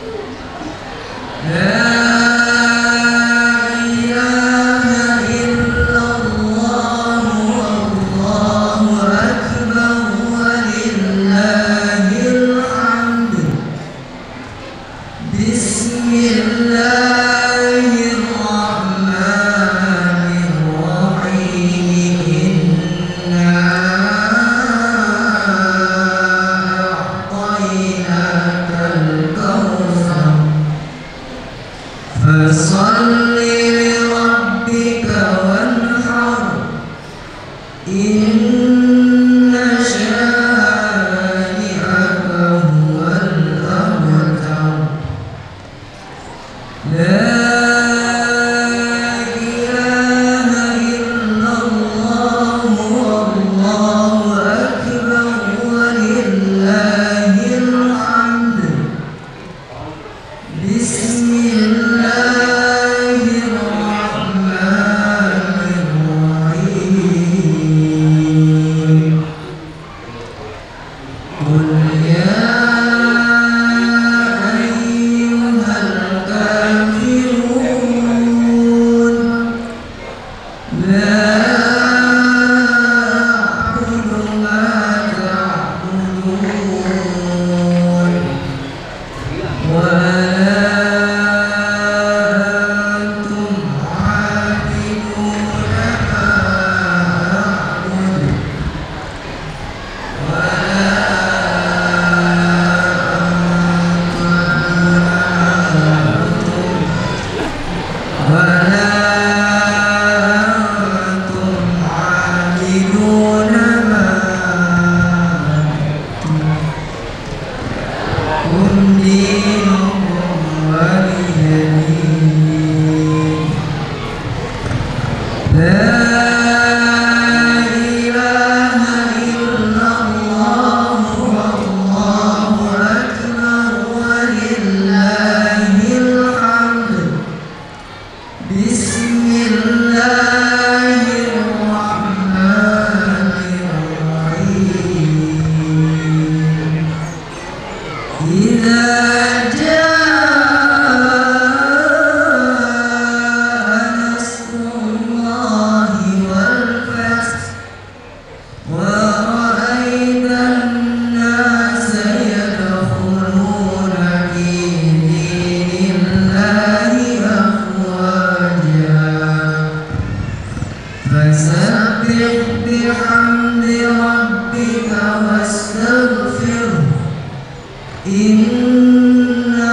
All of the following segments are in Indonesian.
إنه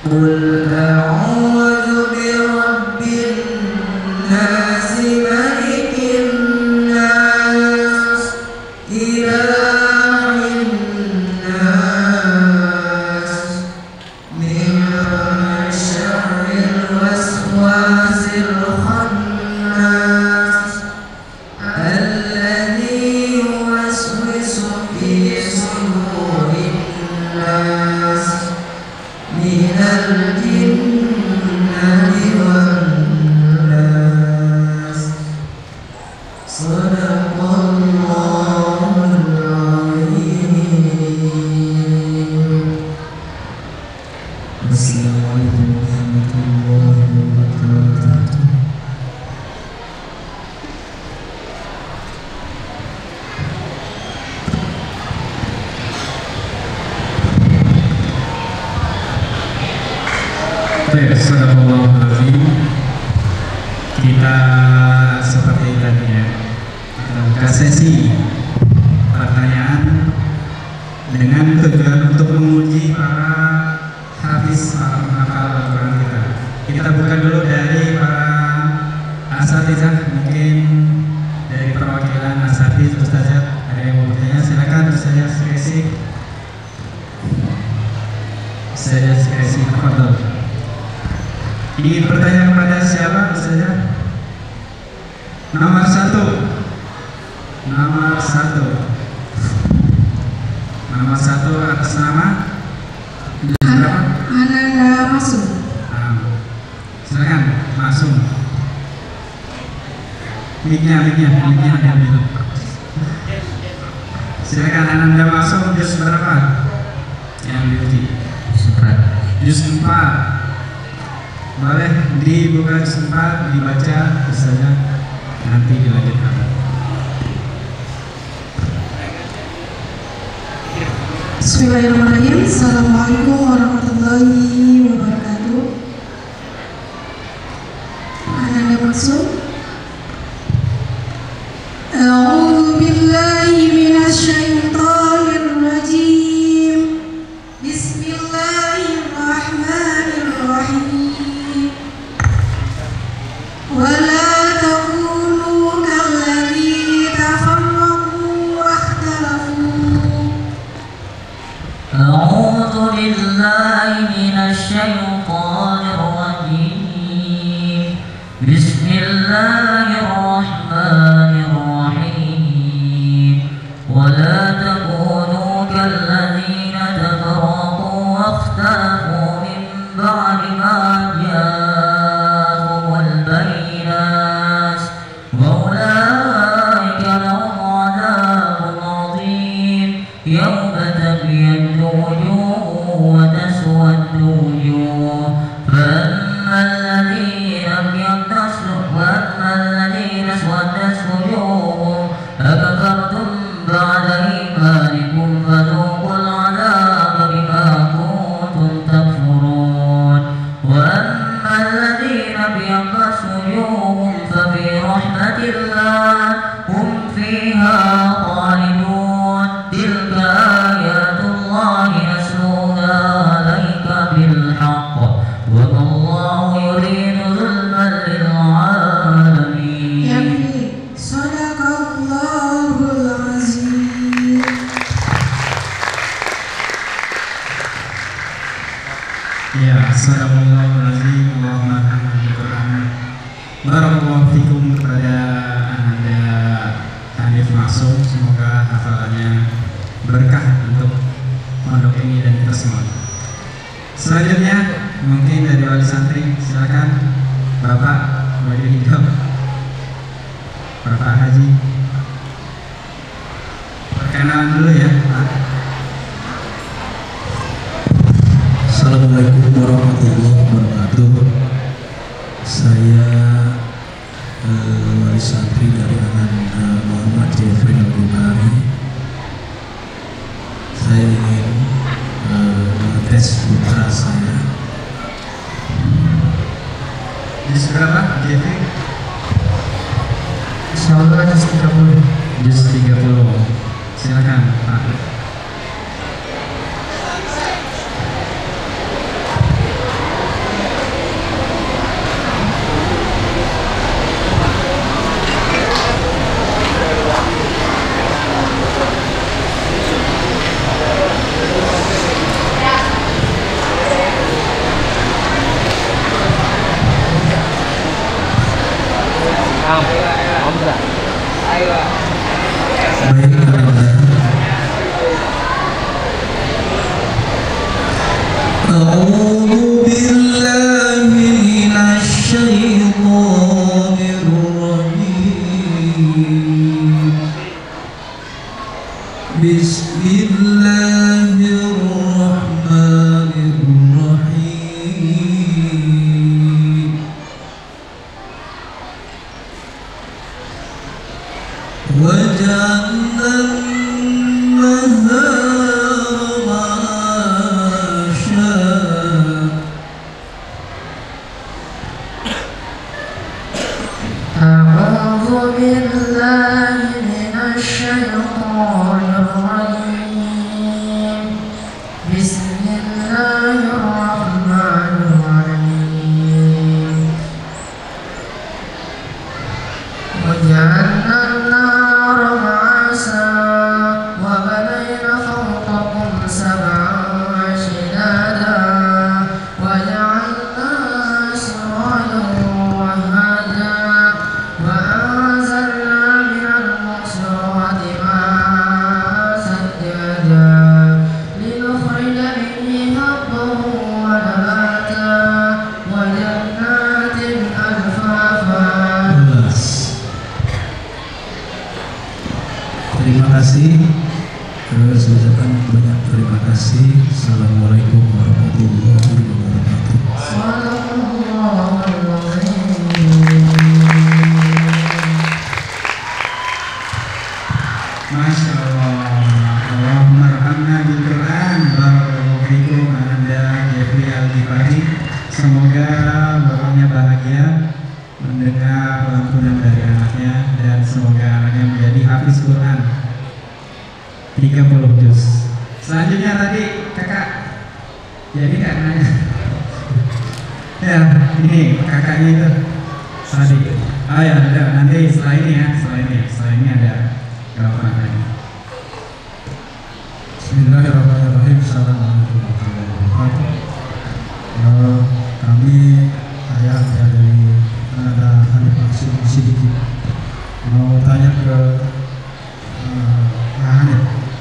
قل أعوذ برب الناس ملك الناس إله الناس من شر الوسواس الخناس الذي يوسوس في صدور الناس من الجنة والناس. صدق الله العظيم. السلام عليكم ورحمة الله وبركاته. Astagfirullahaladzim. Kita seperti tadi ya, buka sesi pertanyaan dengan tujuan untuk menguji para hafiz, para penghafal Al-Quran kita. Kita buka dulu dari para asatizah, mungkin dari perwakilan asatiz, ustazah ada yang mau bertanya, silakan. Ustazah Skrisi, Ustazah Skrisi, tafadhol. Ingin bertanya kepada siapa saja? Nomor satu. Nomor satu atas nama Ananda Masum. Silakan Masum. Mic-nya ada dulu. Silakan Ananda Masum, juz berapa? Yang diuji. Juz 4. Boleh dibuka sempat dibaca saja, nanti dilanjutkan. Bismillahirrahmanirrahim. Assalamualaikum warahmatullahi wabarakatuh. Ananda Masum. A'udzu billahi minasy syaithanir rajim. Bismillahirrahmanirrahim. ولا تكونوا كالذين تفرقوا واختلفوا. أعوذ بالله من الشيطان الرجيم. بسم الله الرحمن الرحيم. ولا تكونوا كالذين تفرقوا واختلفوا من بعد ما جاءهم البينات وأولئك لهم عذاب عظيم. يوم تبيض وجوه وتسود وجوه فأما الذين اسودت وجوههم أكفرتم بعد إيمانكم فذوقوا العذاب بما كنتم تكفرون. وأما الذين ابيضت وجوههم ففي رحمة الله هم فيها خالدون. تلك آيات الله نتلوها عليك بالحق وما الله يريد ظلما للعالمين. Yakfi. Sadaqallahul azim. Ya, Astagfirullahaladzim. Allahumma alhamdulillah. Barakallahu fikum kepada Ananda Hanif Masum. Semoga hafalannya berkah untuk pondok ini dan kita semua. Selanjutnya mungkin dari wali santri, silakan Bapak Wali Hidup, Bapak Haji. Perkenalan dulu ya, Pak. Assalamualaikum warahmatullahi wabarakatuh. Saya wali santri dari Ananda Muhammad Jeffrey Al-Bukhari. Saya ingin tes putra saya. Juz berapa, Jeffrey? Insyaallah juz 30. Juz 30. Silakan, Pak. بالله من الشيطان الرجيم بسم الله الرحمن الرحيم وجعلنا النار معاشا وبنينا فوقكم سبعا شدادا وجعلنا سراجا وهاجا وأنزلنا من المعصرات ماء ثجاجا لنخرج به حبا ونباتا وجنات ألفافا. Terima kasih. Terus ucapkan banyak terima kasih. Assalamualaikum warahmatullahi wabarakatuh. Masya Allah. Allahumma arhamna bil Quran. Barakallahu fikum Anda Jeffrey Al-Ghifari. Semoga bapaknya bahagia mendengar lantunan dari anaknya dan semoga anaknya menjadi hafiz Quran 30 juz. Selanjutnya tadi kakak jadi kak nanya ya ini kakaknya itu tadi ya ada nanti setelah ini ya setelah ini ada jawaban lagi. Bismillahirrahmanirrahim. Assalamualaikum warahmatullahi wabarakatuh. Kami ayah dari Kanada Hanif Maksud Sidiki mau tanya ke Hanif.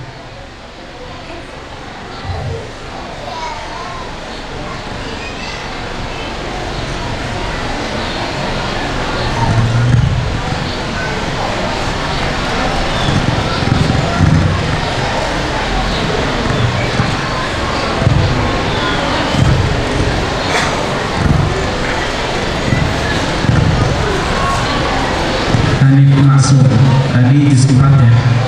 Hanif Maksud tadi juz 4 ya.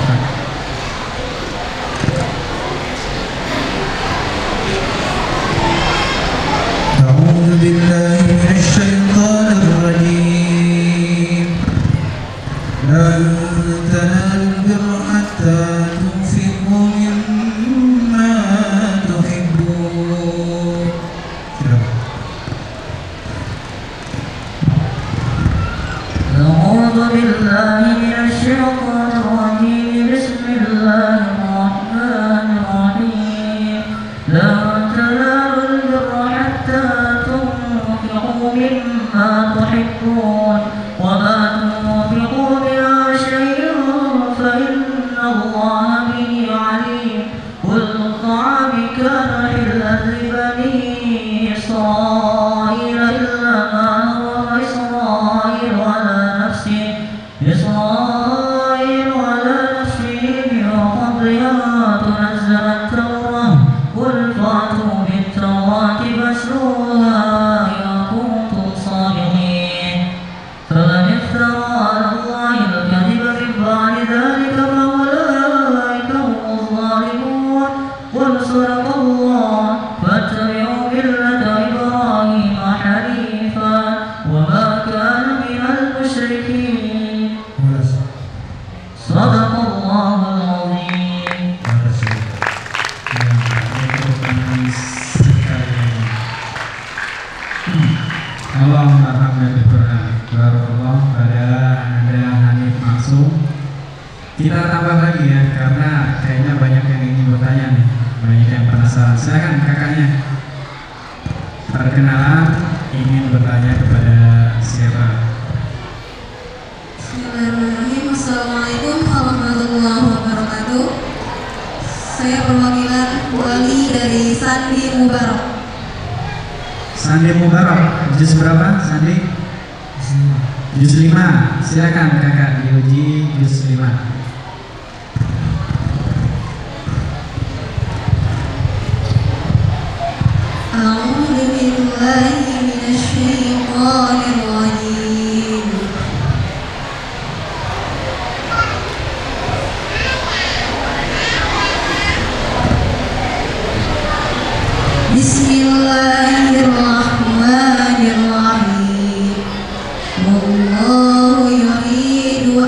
أعوذ بالله من الشيطان الرجيم لن تنالوا البر حتى تنفقوا مما تحبون. أعوذ بالله من الشيطان الرجيم بسم الله الرحمن الرحيم لن تنالوا البر حتى تنفقوا مما تحبون وما تنفقوا من شيء فإن الله به عليم كل الطعام كان حلا لبني إسرائيل إلا ما حرم إسرائيل على نفسه من قبل أن تنزل التوراة قل فأتوا بالتوراة فاتلوها إن كنتم صادقين فمن افترى على الله الكذب من بعد ذلك فأولئك هم الظالمون قل صدق الله فاتبعوا ملة إبراهيم حنيفا وما كان من المشركين صدق الله العظيم. Allahumma arhamna bil Quran. Barakallahu pada Anda Hanif Maksud. Kita tambah lagi ya karena kayaknya banyak yang ingin bertanya nih, banyak yang penasaran. Silakan kakaknya. Perkenalan ingin bertanya kepada siapa? Bismillahirrahmanirrahim. Assalamualaikum warahmatullahi wabarakatuh. Saya perwakilan wali dari Sandi Mubarak. Sandi Mubarak, juz berapa Sandi? Juz 5. Silakan kakak diuji juz 5. A'udzu billahi minasy syaithanir rajim. Bismillahirrahmanirrahim. Wallahu yuridu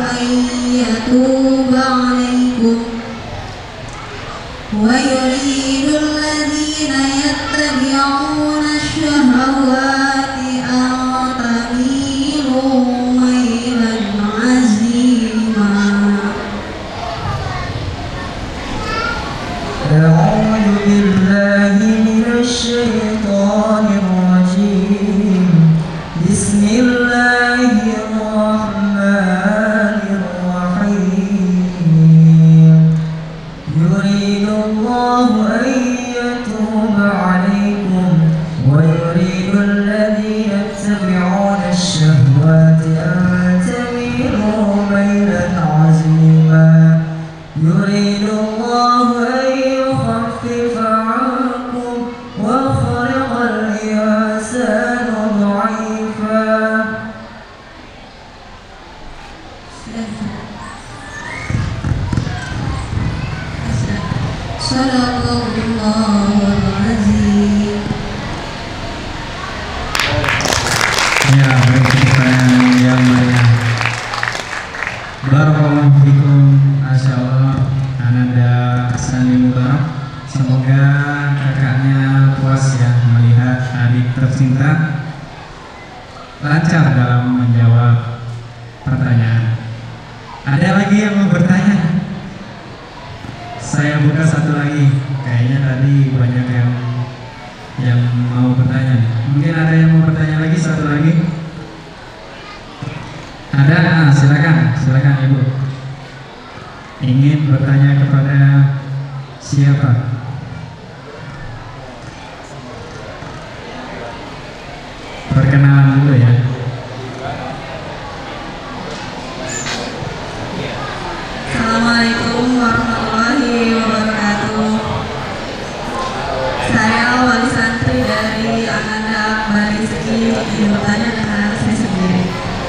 يريد الذين يتبعون الشهوات أن تميلوا ميلا عظيما يريد الله أن يخفف عنكم وخلق الإنسان ضعيفا. Sadaqallahul azim. Ya, baik, pertanyaan yang banyak. Barakallahu fikum, Masya Allah, Ananda Sani Mubarak. Semoga kakaknya puas ya melihat adik tercinta lancar dalam menjawab pertanyaan. Ada lagi yang mau bertanya? Saya buka satu lagi. Kayaknya tadi banyak yang mau bertanya. Mungkin ada yang mau bertanya lagi, satu lagi. Ada, silakan Ibu. Ingin bertanya kepada siapa? Perkenalan dulu ya. Assalamualaikum warahmatullahi wabarakatuh. Saya wali santri dari Ananda Akbar Rizki, ingin bertanya dengan saya sendiri.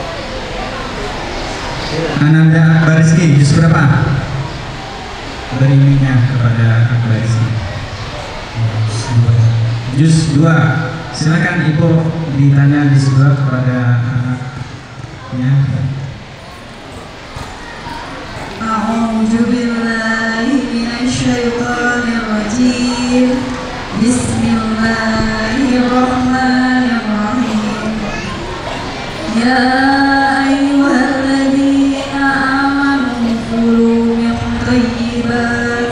Ananda Akbar Rizki, juz berapa? Berinya kepada Akbar Rizki. Juz 2. Silakan Ibu ditanya juz 2 kepada anaknya. A'udzu billahi minasy syaithanir rajim. Bismillahirrahmanirrahim. Ya ayyuhalladzina amanu kulu min thayyibat.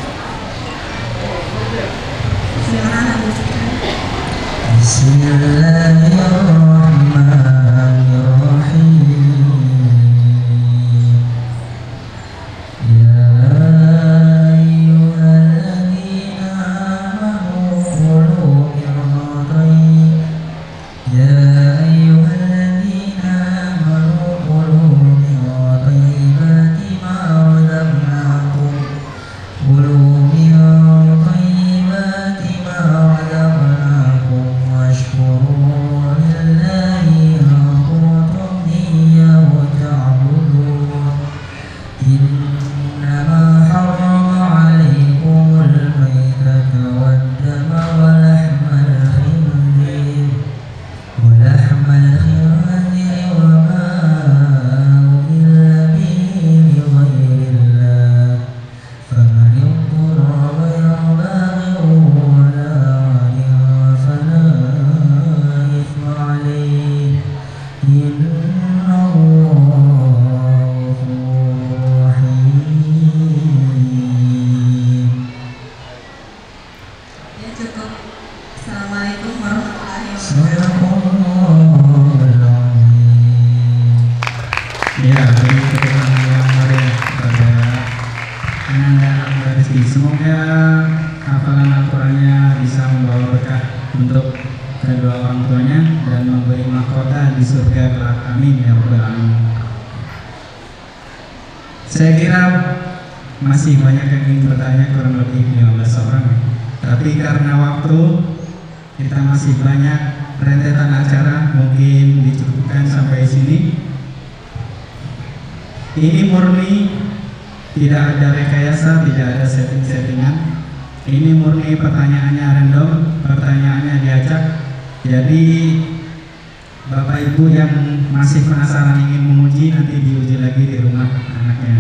Semoga hafalan Al-Qurannya bisa membawa berkah untuk kedua orang tuanya dan memberi mahkota di surga kelak. Amin ya rabbal alamin. Saya kira masih banyak yang ingin bertanya, kurang lebih 15 orang. Tapi karena waktu kita masih banyak rentetan acara, mungkin dicukupkan sampai sini. Ini murni, tidak ada rekayasa, tidak ada setting-settingan. Ini murni pertanyaannya random, pertanyaannya diacak. Jadi Bapak Ibu yang masih penasaran ingin menguji, nanti diuji lagi di rumah anaknya.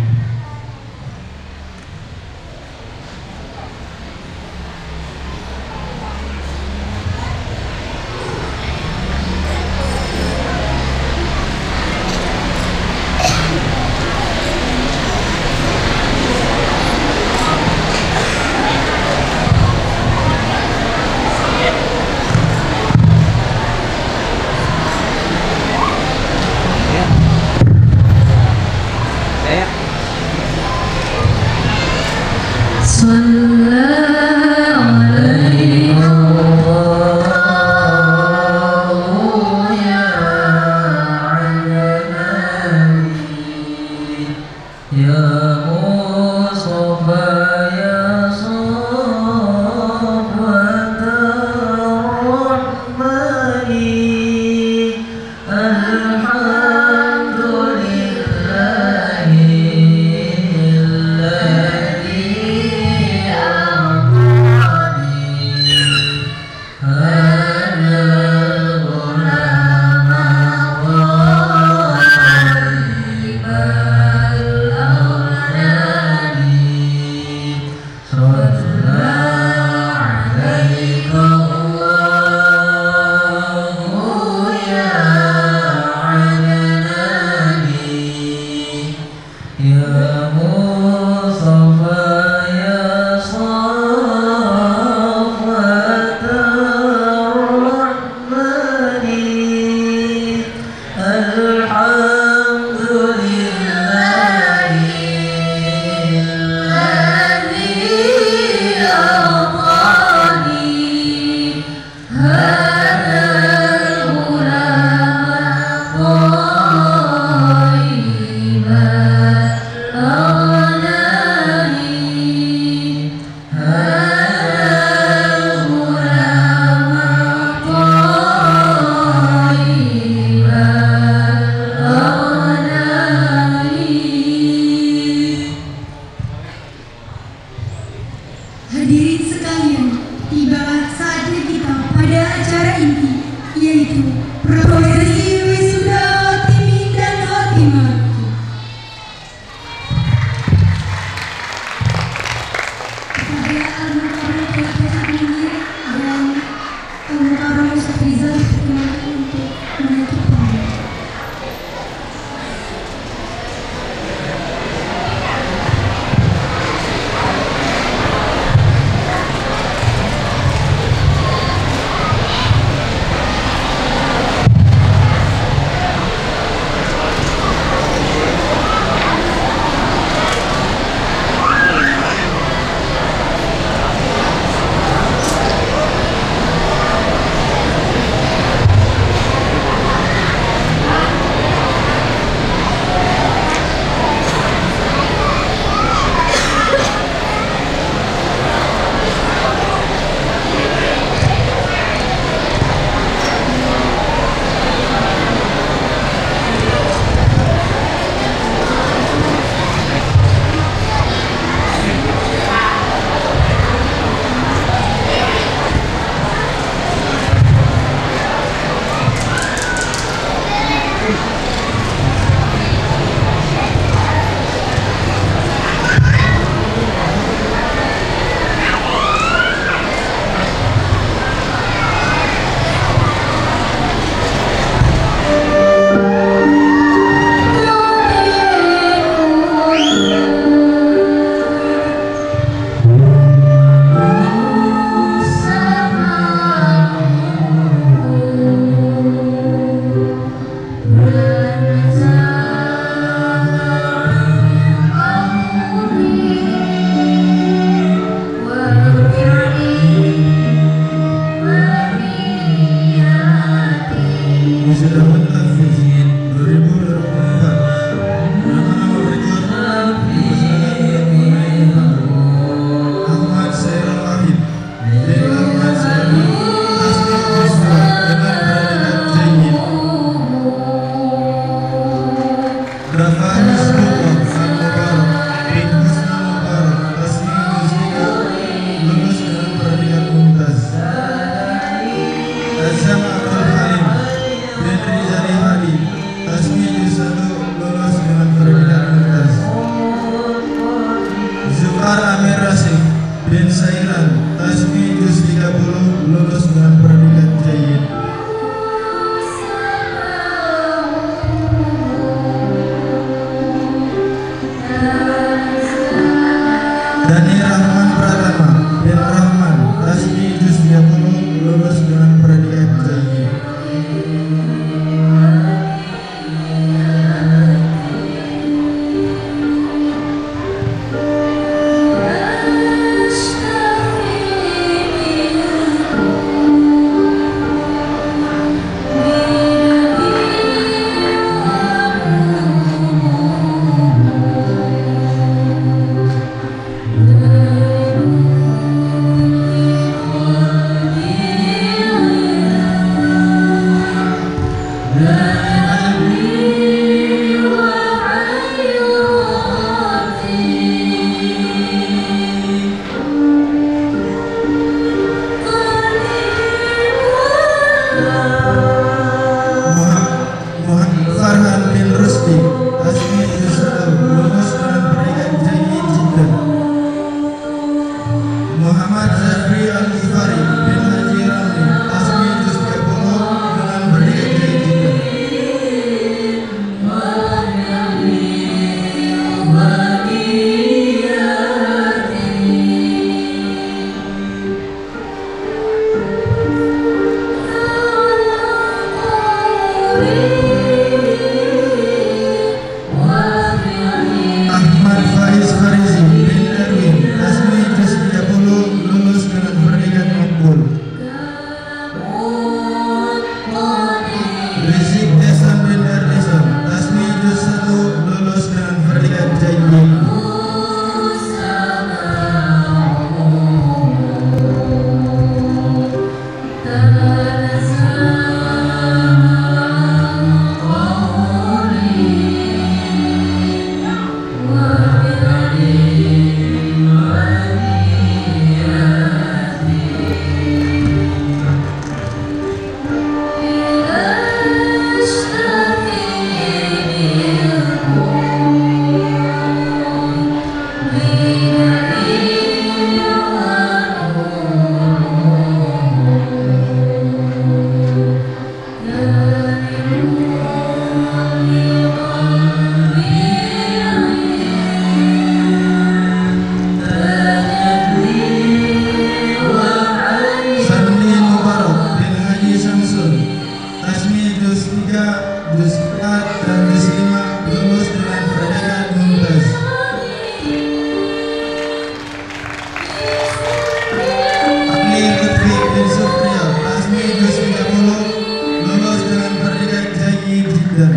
Hadirin sekalian, tibalah saatnya kita pada acara inti, yaitu prosesi wisuda hatimin dan hatimah. Kepada almarhum Bapak Munir dan almarhum Ustaz Rizal diperkenalkan untuk menaiki panggung. 3, juz 4 dan juz 5 lulus dengan predikat mumtaz. Akli Lutfi bin Supriya, Tasmi juz 30 lulus dengan predikat jayyid jiddan.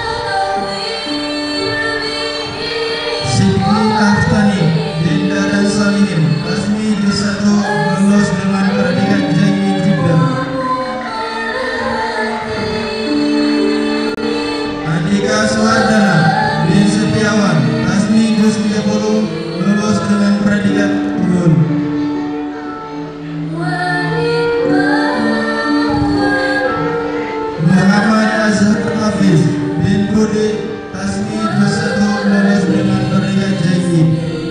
Sidki Aftani bin Dadan Salihin, Tasmi juz 1 lulus dengan predikat jayyid jiddan. Andika Suhardana bin Setiawan, Tasmi juz 30 lulus dengan predikat turun. Muhammad Azhar Hafiz bin Budi, Tasmi juz 1 lulus dengan predikat jayyid.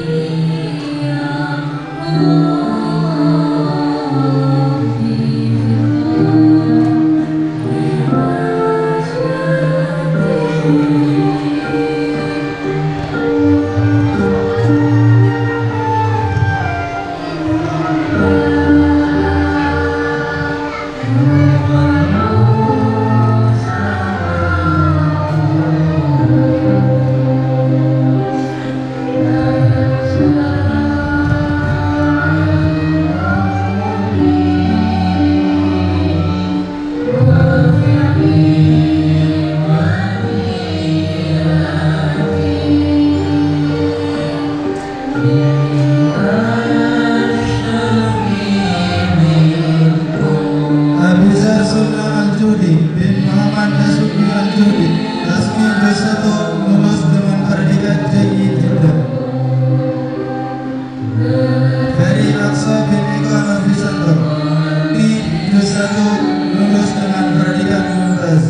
Abizar Sunnah Al-Judi bin Muhammad Nasuki Al-Judi, Tasmi juz 1 lulus dengan predikat jayyid jiddan. Ferry Aqsa bin Eko Nafisanto, Tasmi juz 1 lulus dengan predikat mumtaz.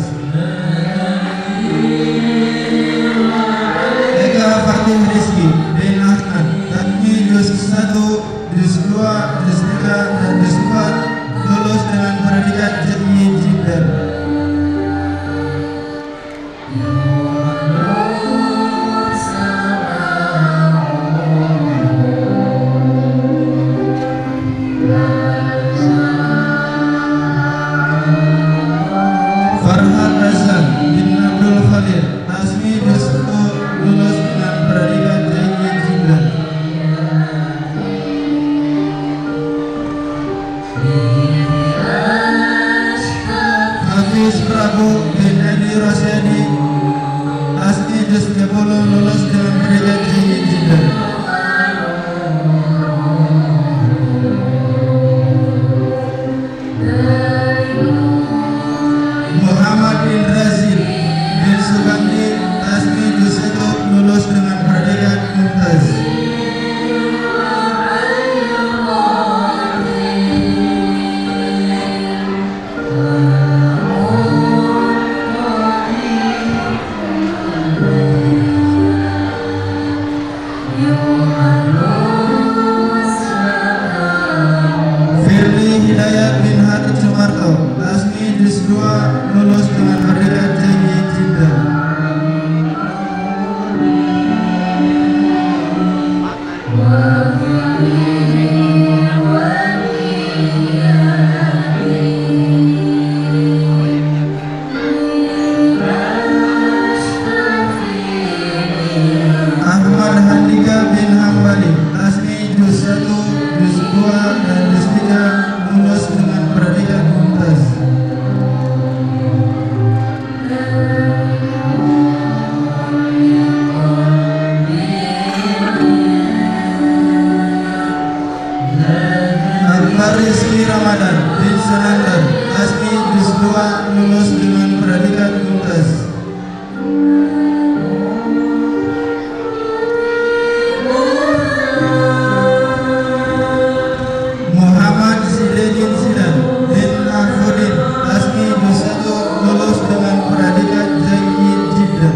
Eka Fatih Rizki bin Ahmad, Tasmi juz 1, juz 2, juz 3 dan juz 4 lulus dengan predikat jayyid jiddan. Farhan Razan bin Abdul Khalil, Tasmi juz 1 lulus dengan predikat jayyid jiddan. Hafiz Prabu bin Edi Rosyadi, Tasmi juz 30 lulus dengan predikat jayyid jiddan. Muhammad bin Razil bin Sugandi, Tasmi juz 1 lulus dengan predikat mumtaz. Firly Hidayat bin Hatib Sumarto, Tasmi juz 2 lulus dengan predikat jayyid jiddan. Ahmad Handika bin Hambali, Tasmi juz 1, juz 2 dan juz 3 lulus dengan predikat mumtaz. Akbar Rizki Ramadan bin Sunandar, Tasmi juz 2 lulus dengan predikat mumtaz. Muhammad Zidedin Zidan bin Afudin, Tasmi juz 1 lulus dengan predikat jayyid jiddan.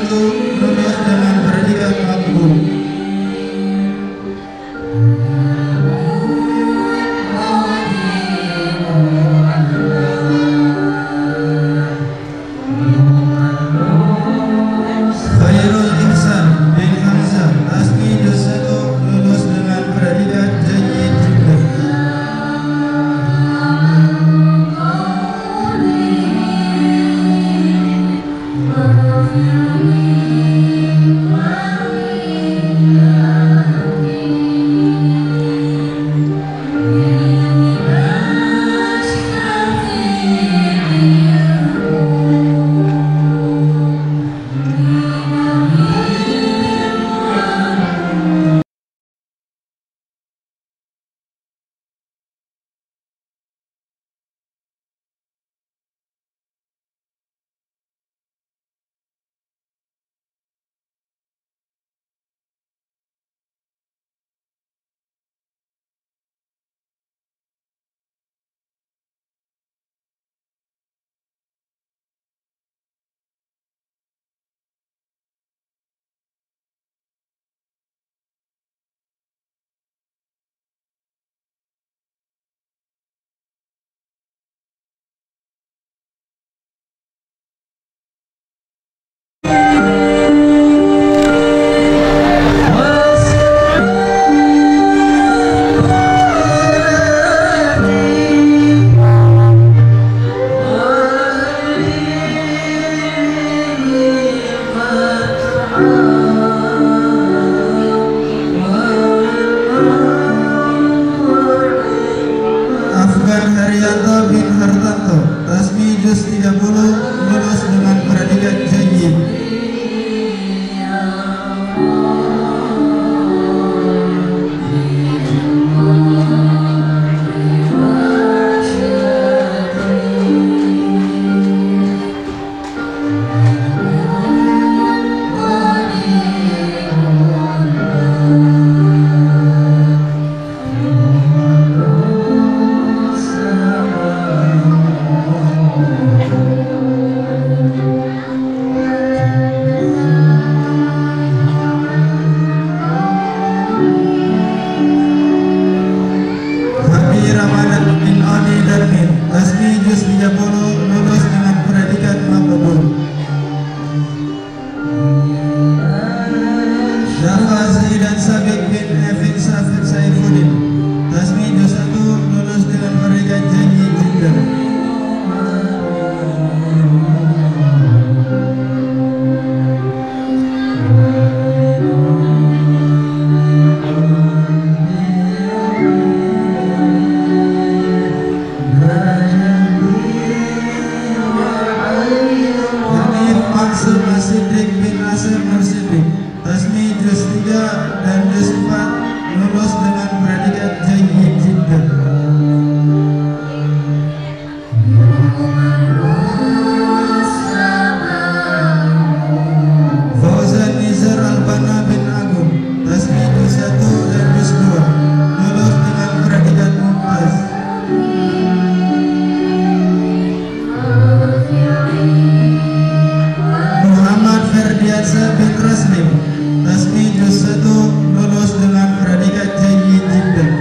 lulus dengan predikat makbul. Khairul Ihsan bin Hamzah Tasmi juz 1 lulus dengan predikat jayyid jiddan. Afgan Haryanto bin Hartanto Tasmi juz 30 lulus dengan predikat jayyid. Tasmi juz 30 lulus dengan predikat makbul. Syafa Zaidan Sabik bin Evin Safir Saifuddin Tasmi juz 1 lulus dengan predikat jayyid jiddan. Mansur Siddiq bin Nasir Mursiddiq Tasmi juz 3 dan juz 4 lulus dengan predikat jayyid jiddan. Fauzan Nizar Albana bin Agung Tasmi juz 1 dan juz 2 lulus dengan predikat mumtaz. Ferdiansa bin Raslim Tasmi juz 1 lulus dengan predikat jayyid jiddan.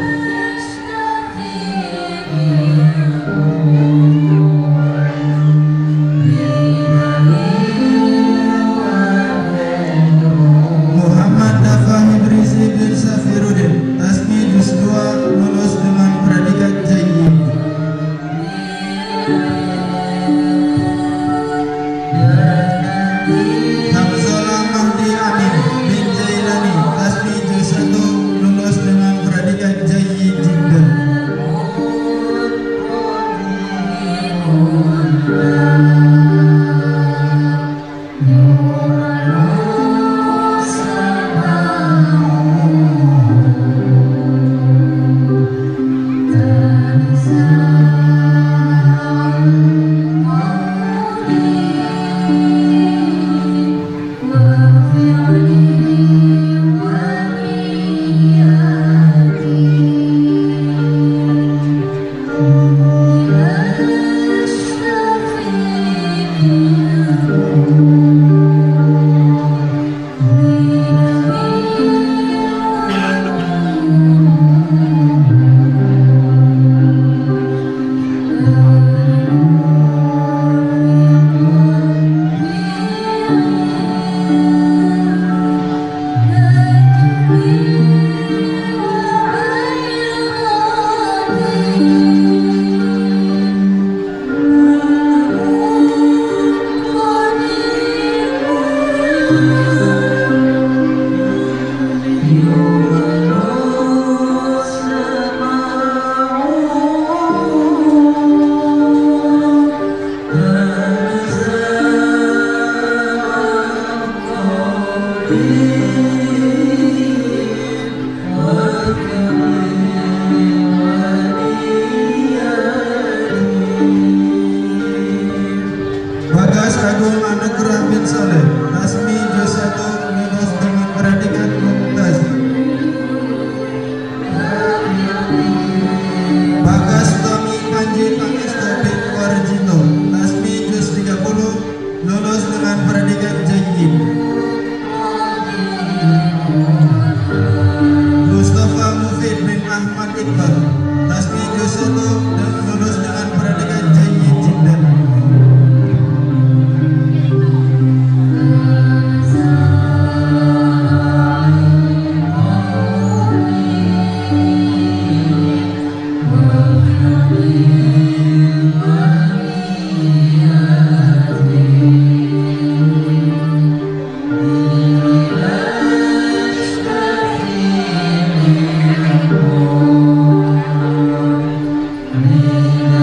Muhammad Dafa Hibrizi bin Safiruddin Tasmi juz 2 lulus dengan predikat jayyid. Mahdi Bagas Agung Anugrah bin Saleh, Nasmi J1 lulus dengan predikat komputasi. Bagas Tommy Panji Pangestu bin Warjito, Nasmi Jus 30 lulus dengan predikat jayyid. Mustafa Mufid bin Ahmad Iqbal, Nasmi Jus 1 dan lulus dengan predikat jayyid jiddan. Amin.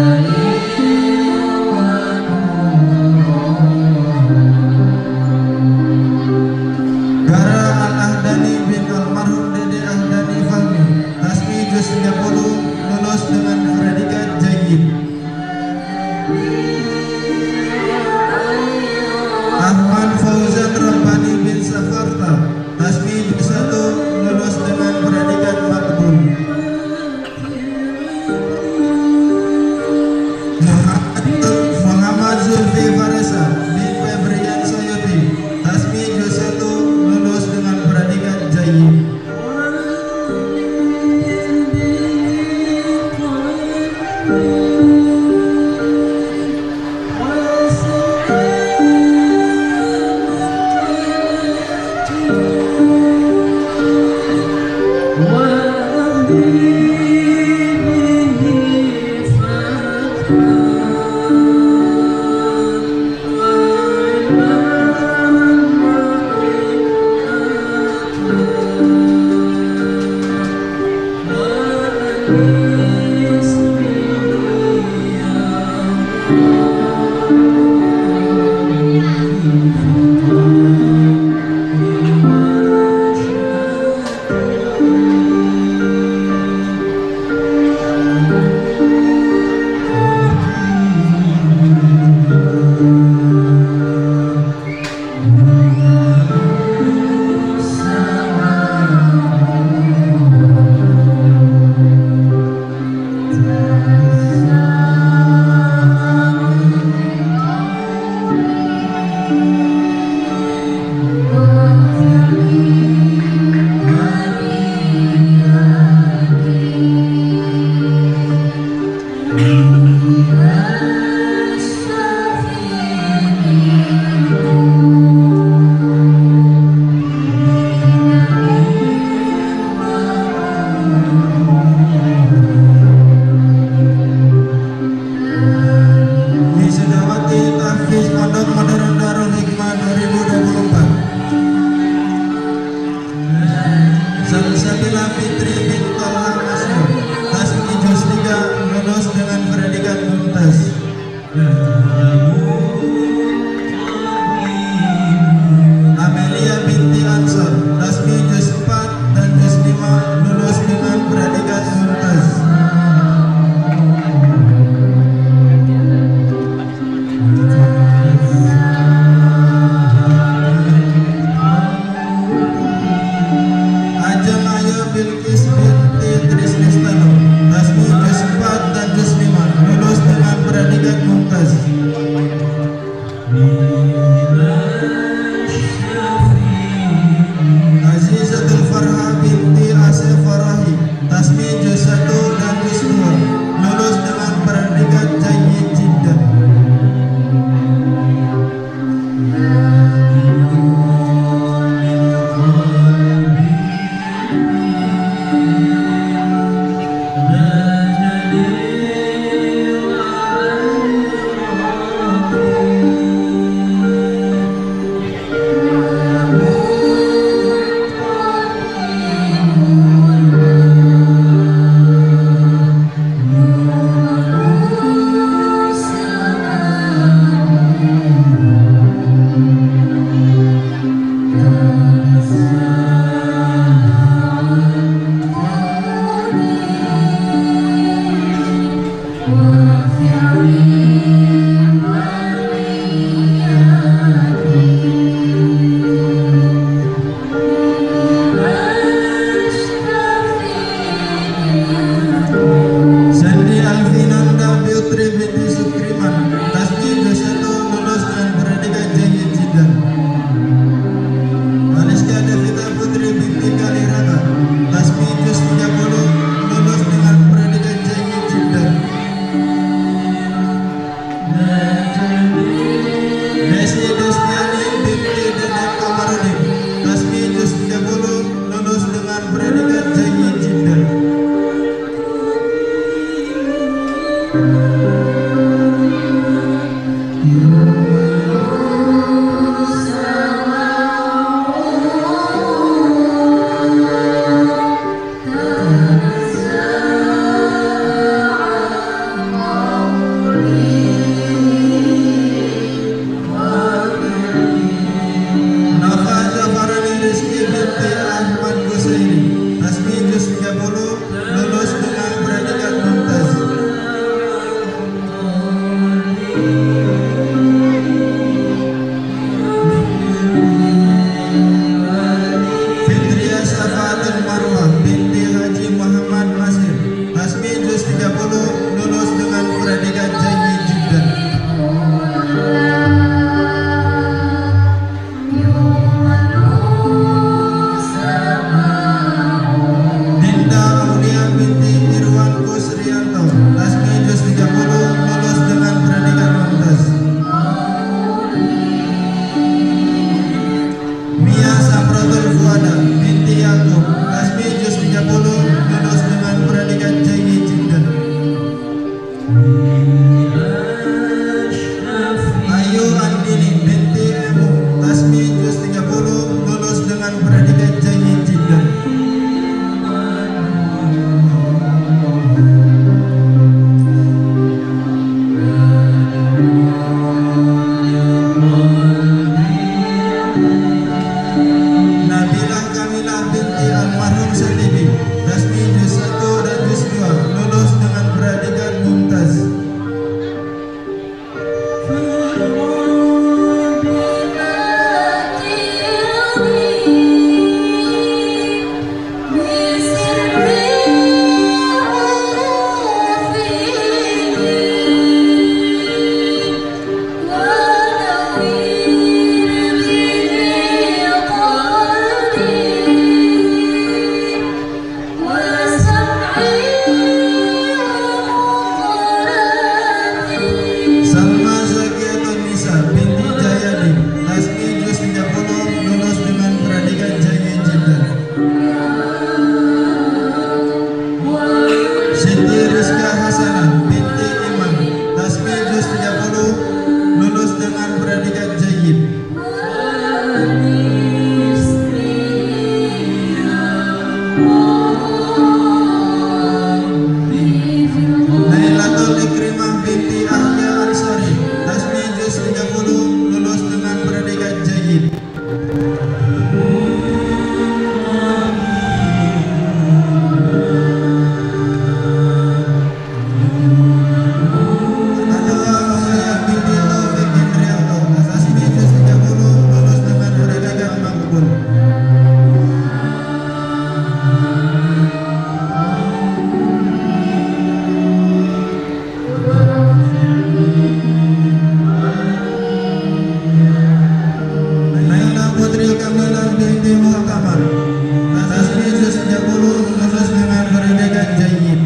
binti Muhammad. Tasmi juz 30 lulus dengan predikat jayyid.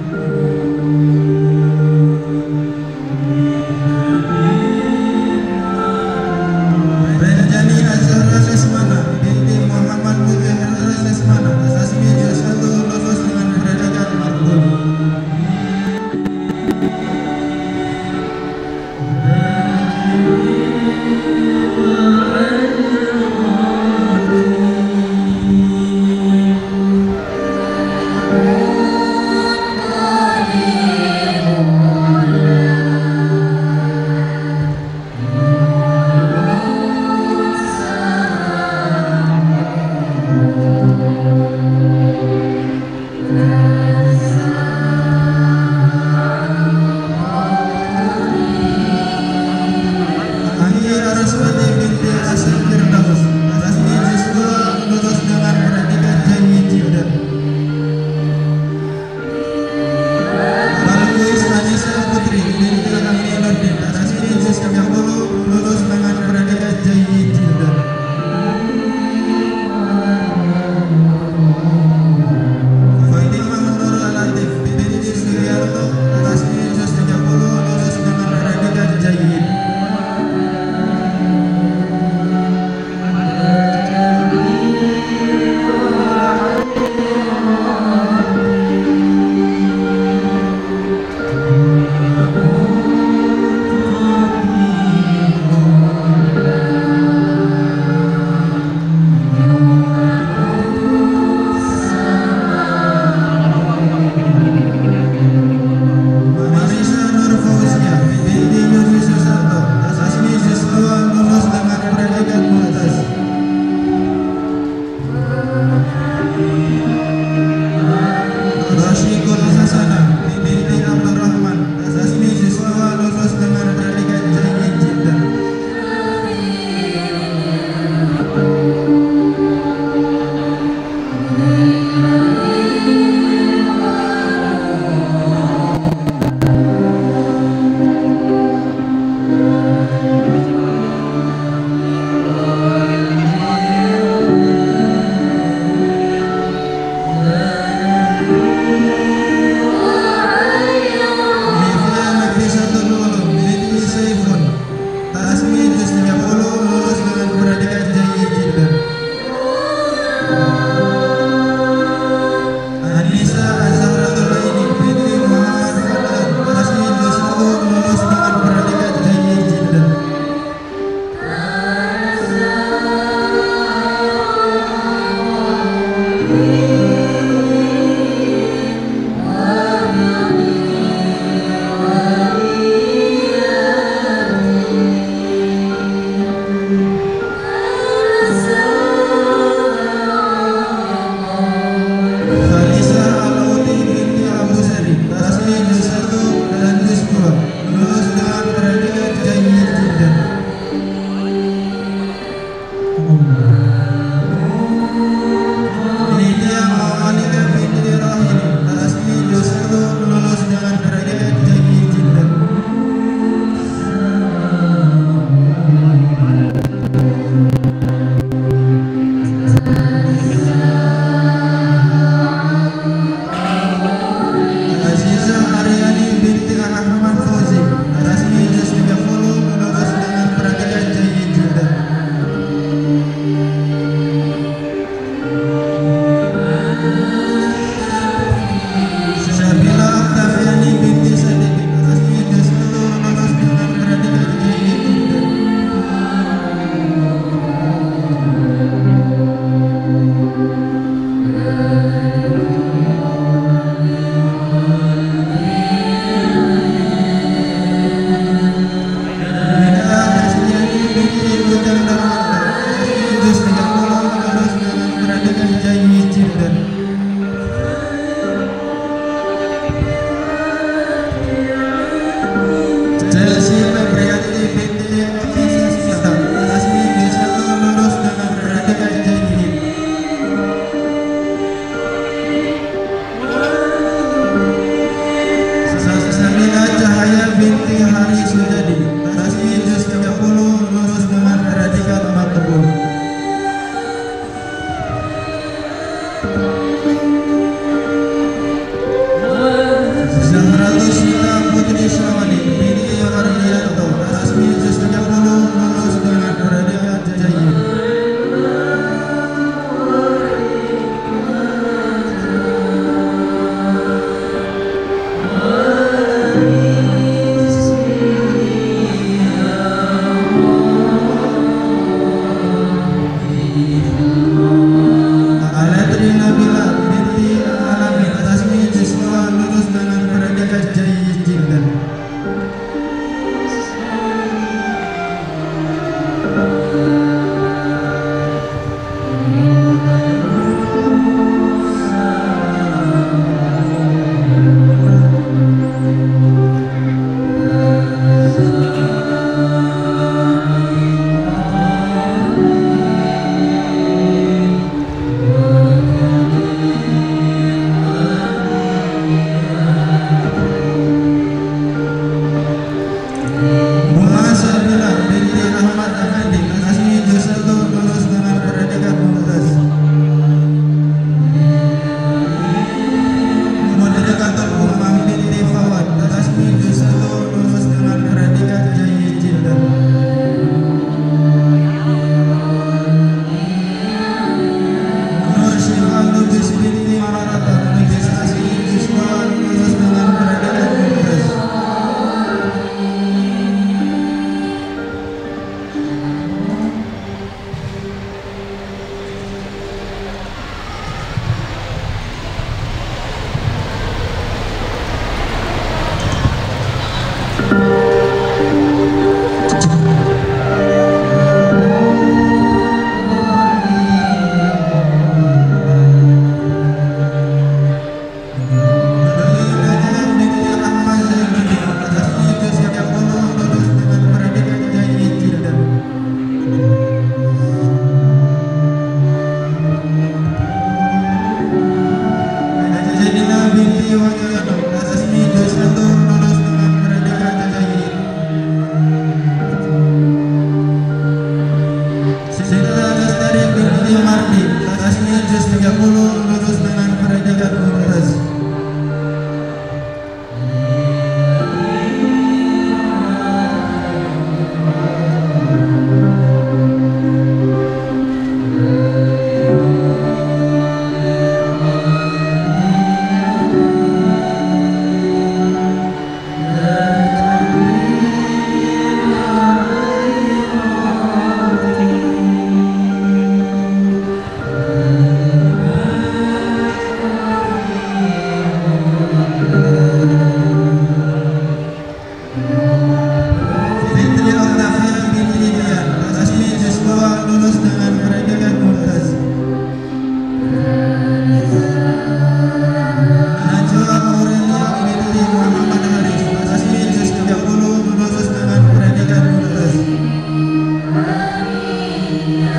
Benjani Azhara Lesmana binti Muhammad Putri Azhara Lesmana. Tasmi juz 1 lulus dengan predikat mardhun.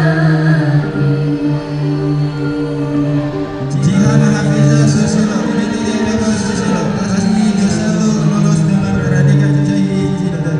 Jihan Hafizah Susilo binti Dewa Susilo Tasmi 21 lulus dengan predikat Jayyid Jiddan.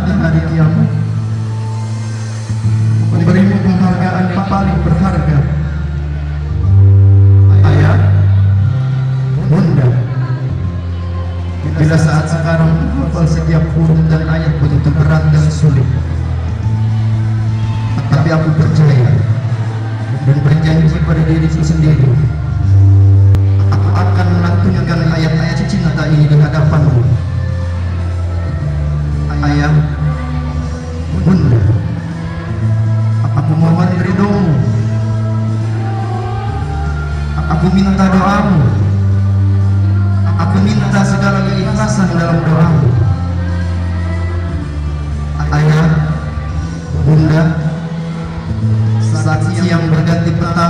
di hari kiamat. Berimu penghargaan yang paling berharga. Ayah, Bunda, bila saat sekarang menghafal setiap huruf dan ayat begitu berat dan sulit, tapi aku percaya dan berjanji pada diriku sendiri, aku akan melantunkan ayat-ayat cinta ini di hadapanmu. Ayah, Bunda, aku mohon ridhomu, aku minta doamu, aku minta segala keikhlasan dalam doamu. Ayah, Bunda, saat siang berganti petang,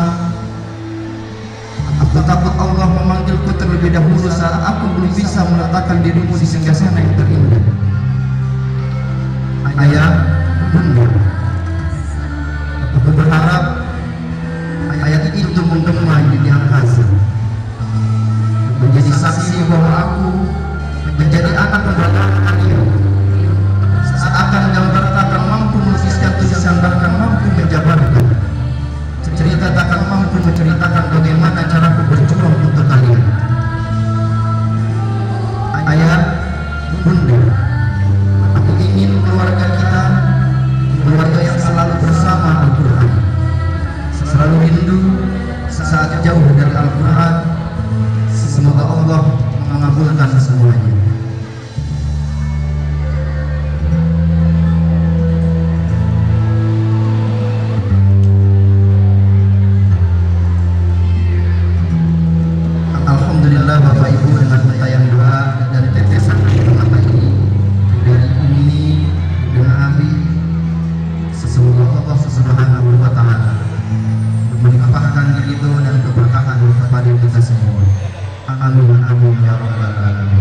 aku takut Allah memanggilku terlebih dahulu saat aku belum bisa meletakkan dirimu di singgasana yang terindah. Ayah, Bunda, aku berharap ayat itu menggema di angkasa, menjadi saksi bahwa aku menjadi anak pemberdayaan kalian. Seakan gambar takkan mampu melukiskan tulisan, bahkan mampu menjabarkan cerita, takkan mampu menceritakan bagaimana caraku berjuang untuk kalian. Ayah, Bunda, aku ingin keluarga kita, keluarga yang selalu bersama Al-Quran, selalu rindu saat jauh dari Al-Quran. Semoga Allah mengabulkan semuanya. Alhamdulillah Bapak Ibu, dengan untayan doa dan tetesan air mata ini dari Umi dengan Abi, semoga Allah Subhanahu wa Ta'ala melimpahkan ridho dan keberkahan kepada kita semua. Amin amin ya rabbal alamin.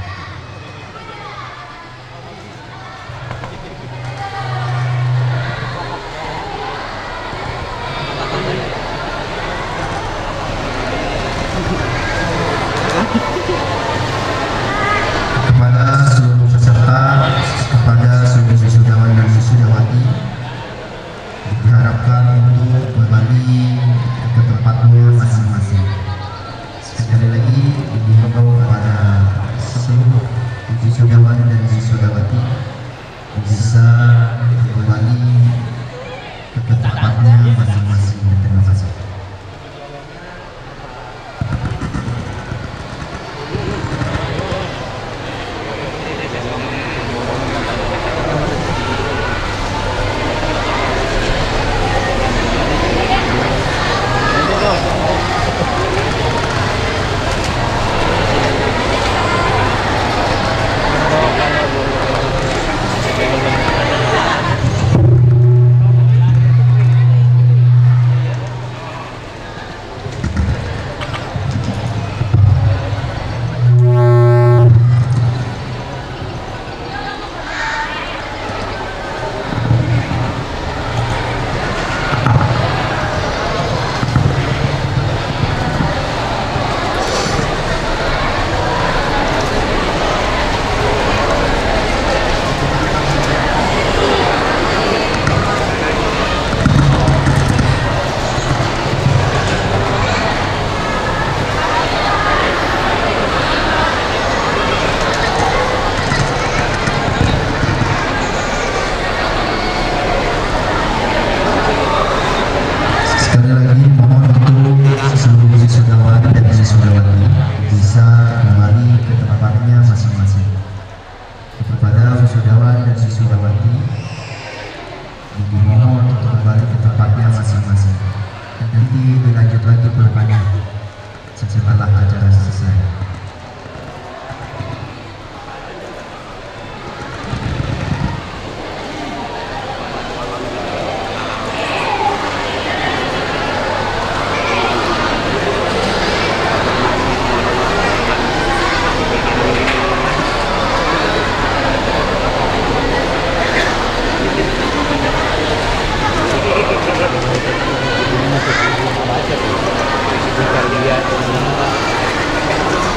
Kepada seluruh peserta, kepada seluruh wisudawan dan wisudawati, diharapkan untuk kembali ke tempatnya masing-masing. Sekali lagi dihimbau kepada seluruh wisudawan dan wisudawati bisa kembali ke tempatnya masing-masing. Terima kasih. Sekali lagi mohon untuk seluruh wisudawan dan wisudawati bisa kembali ke tempatnya masing-masing. Kepada wisudawan dan wisudawati dimohon untuk kembali ke tempatnya masing-masing. Nanti dilanjut lagi bertanya setelah acara selesai. Kita lihat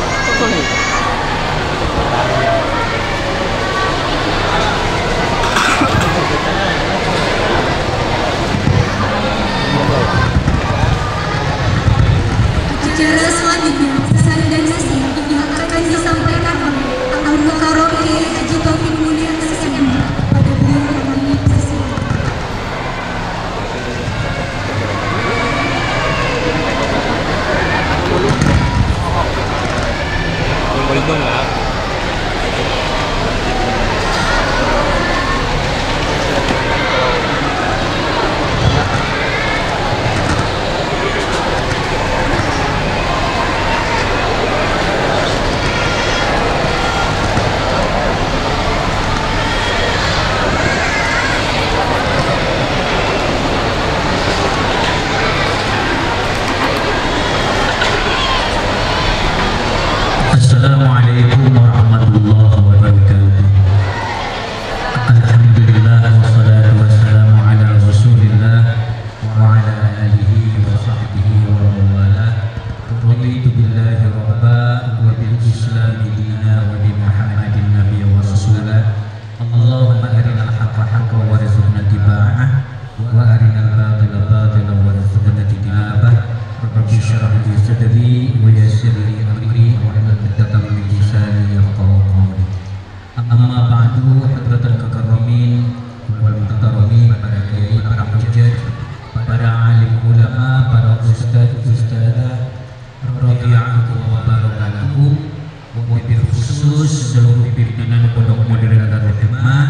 Pondok Modern Darul Hikmah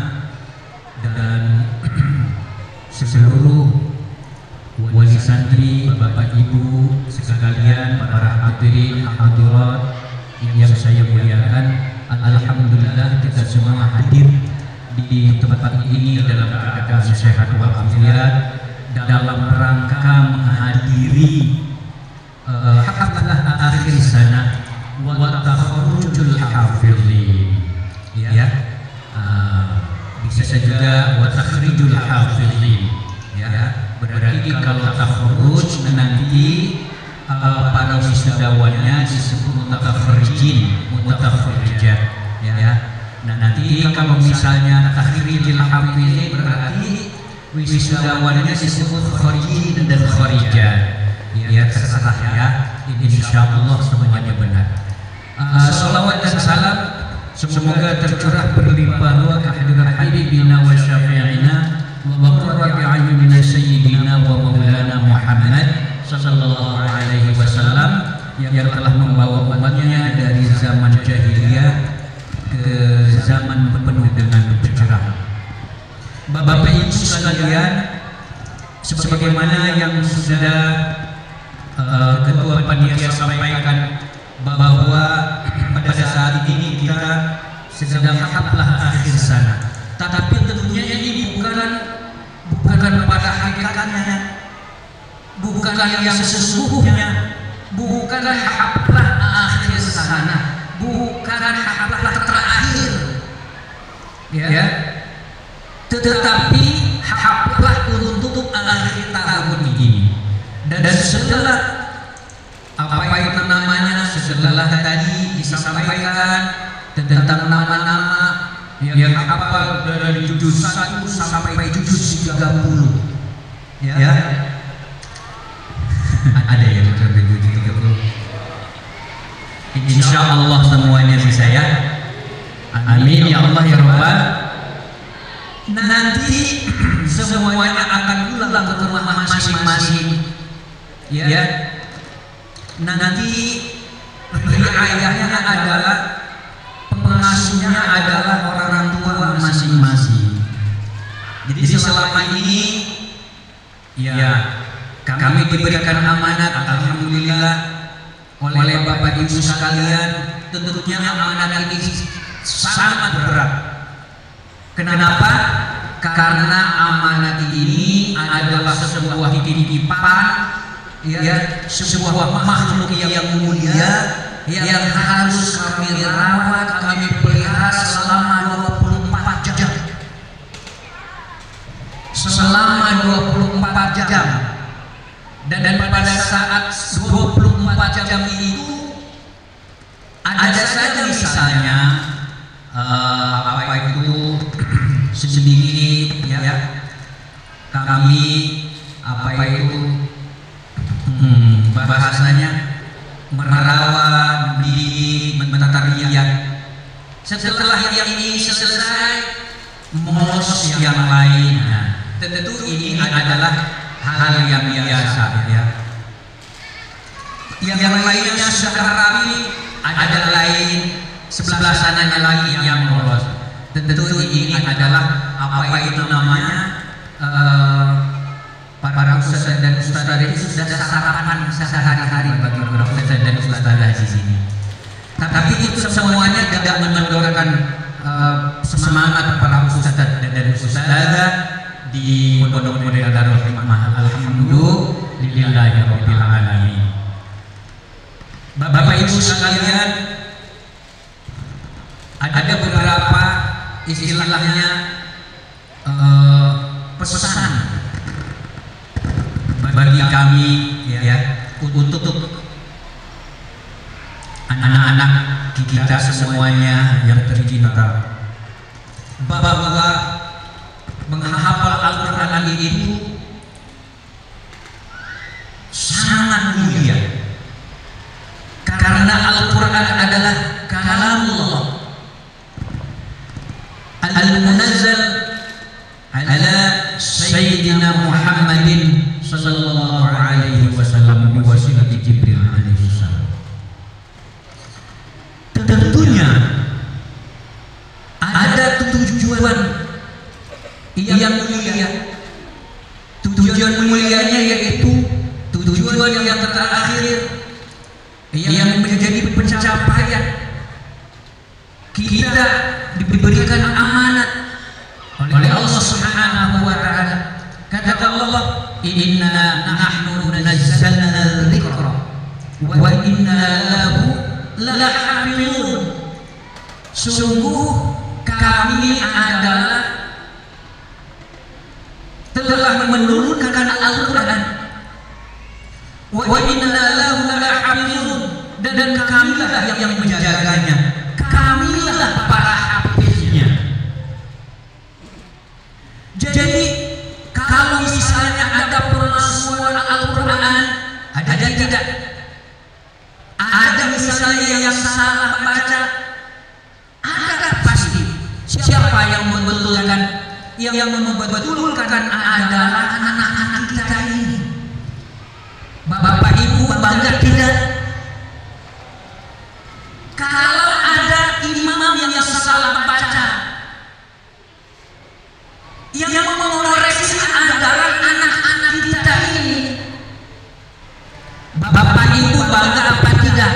dan seluruh wali santri, Bapak Ibu sekalian, para hadirin hadirat yang saya muliakan. Alhamdulillah kita semua hadir di tempat ini dalam keadaan sehat walafiat dalam rangka menghadiri haflah akhir sana wa takharrujul hafizin, ya. Bisa juga wa takhrijul hafizin, ya. Berarti kalau takharruj nanti para wisudawannya disebut mutakharrijin, mutakharrijat, ya. Nah, nanti kalau misalnya takhrijul hafizin berarti wisudawannya disebut kharijin dan kharijat, ya. Terserah ya, insyaallah semuanya benar. Salawat dan salam semoga tercurah berlimpah ruah kehadirat habibina wa syafi'ina wa qurrati a'yunina sayyidina wa maulana Muhammad sallallahu alaihi wasallam yang telah membawa umatnya dari zaman jahiliyah ke zaman penuh dengan pencerahan. Bapak Ibu sekalian, sebagaimana yang sudah Ketua Panitia sampaikan bahwa pada saat ini kita sedang haflah akhir sana. Tetapi tentunya ini bukan pada hakikatnya, bukan yang sesungguhnya, bukan haflah akhir sana, bukan haflah terakhir, ya. Tetapi haflah untuk akhir tahun ini. Dan setelah apa itu namanya, setelah tadi disampaikan tentang nama-nama yang hafal dari juz 1 sampai juz 30, ya. Ada yang sampai juz 30. Insyaallah semuanya bisa, ya. Amin ya Allah ya Rabbal. Nanti semuanya akan pulang ke rumah masing-masing, ya. Nanti ayahnya adalah, pengasuhnya adalah orang tua masing-masing. Jadi selama ini, ya, kami diberikan amanat, alhamdulillah, oleh Bapak Ibu sekalian. Tentunya amanat ini sangat berat. Kenapa? Karena amanat ini adalah sebuah titipan, ya, sebuah makhluk yang mulia yang harus kami rawat, kami pelihara selama 24 jam. Selama 24 jam. Dan pada saat 24 jam itu ada saja misalnya apa itu sedikit, ya, kami apa itu bahasanya merawat, mentarbiyah. Setelah yang ini selesai, mengurus yang lain. Nah, tentu ini adalah hal yang biasa, ya. Yang lainnya sudah rapi, ada lain sebelah sananya lagi yang mengurus. Tentu ini adalah apa itu namanya, para ustaz dan ustazah itu sudah sarapan sehari-hari bagi para ustaz dan ustazah di sini. Tapi itu semuanya tidak mengendorkan semangat para ustaz dan ustazah di Pondok Modern Darul Hikmah. Alhamdulillahirabbil alamin. Bapak Ibu sekalian, ada beberapa istilahnya pesan bagi kami, ya, untuk anak-anak kita semuanya yang tercinta, bahwa menghafal Al-Quran itu sangat mulia, karena Al-Quran adalah kalamullah al-munazzal ala Sayyidina Muhammadin sallallahu alaihi wasallam biwasilati Jibril alaihi salam. Tentunya yang mulia. Tujuan mulianya yaitu tujuan yang terakhir yang menjadi pencapaian. Kita diberikan amanat oleh Allah Subhanahu wa taala. Kata Allah, "Inna nahnu nazzalna dzikra wa inna lahu lahafizun." Sungguh kami adalah telah menurunkan Al-Quran, wa inna lahu lahafizun, dan kamilah yang menjaganya, kamilah para hafiznya. Jadi kalau misalnya ada pemalsuan Al-Quran, ada tidak? Ada misalnya yang salah baca, ada pasti. Siapa yang membetulkan? Yang membetulkan adalah anak-anak kita ini. Bapak Ibu bangga tidak? Kalau ada imam yang salah baca, yang mengoreksi adalah anak-anak kita ini. Bapak Ibu bangga apa tidak?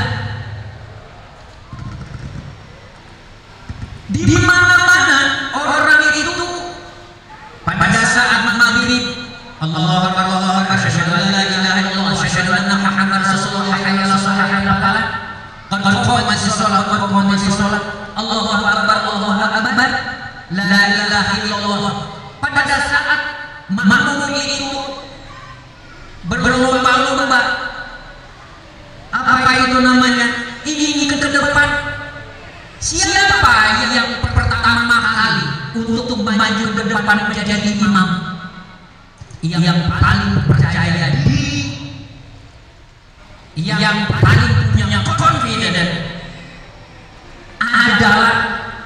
Di mana-mana orang itu pada saat maghrib, Allahu Akbar, Allahu Akbar, asyhadu an la ilaha illallah, asyhadu anna Muhammadar Rasulullah, hayya 'alas shalah, hayya 'alal falah, qad qamatis shalah, qad qamatis shalah, Allahu Akbar, Allahu Akbar, la ilaha illallah. Pada saat makmum itu berlomba-lomba, apa itu namanya, ingin ke depan, siapa yang pertama kali untuk maju ke depan menjadi imam? Yang paling percaya diri, yang paling punya confident adalah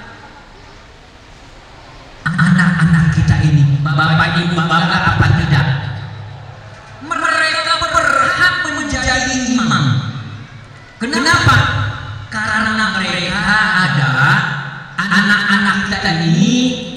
anak-anak kita ini. Bapak Ibu bangga apa tidak? Mereka berhak menjadi imam. Kenapa? Karena mereka adalah anak-anak kita ini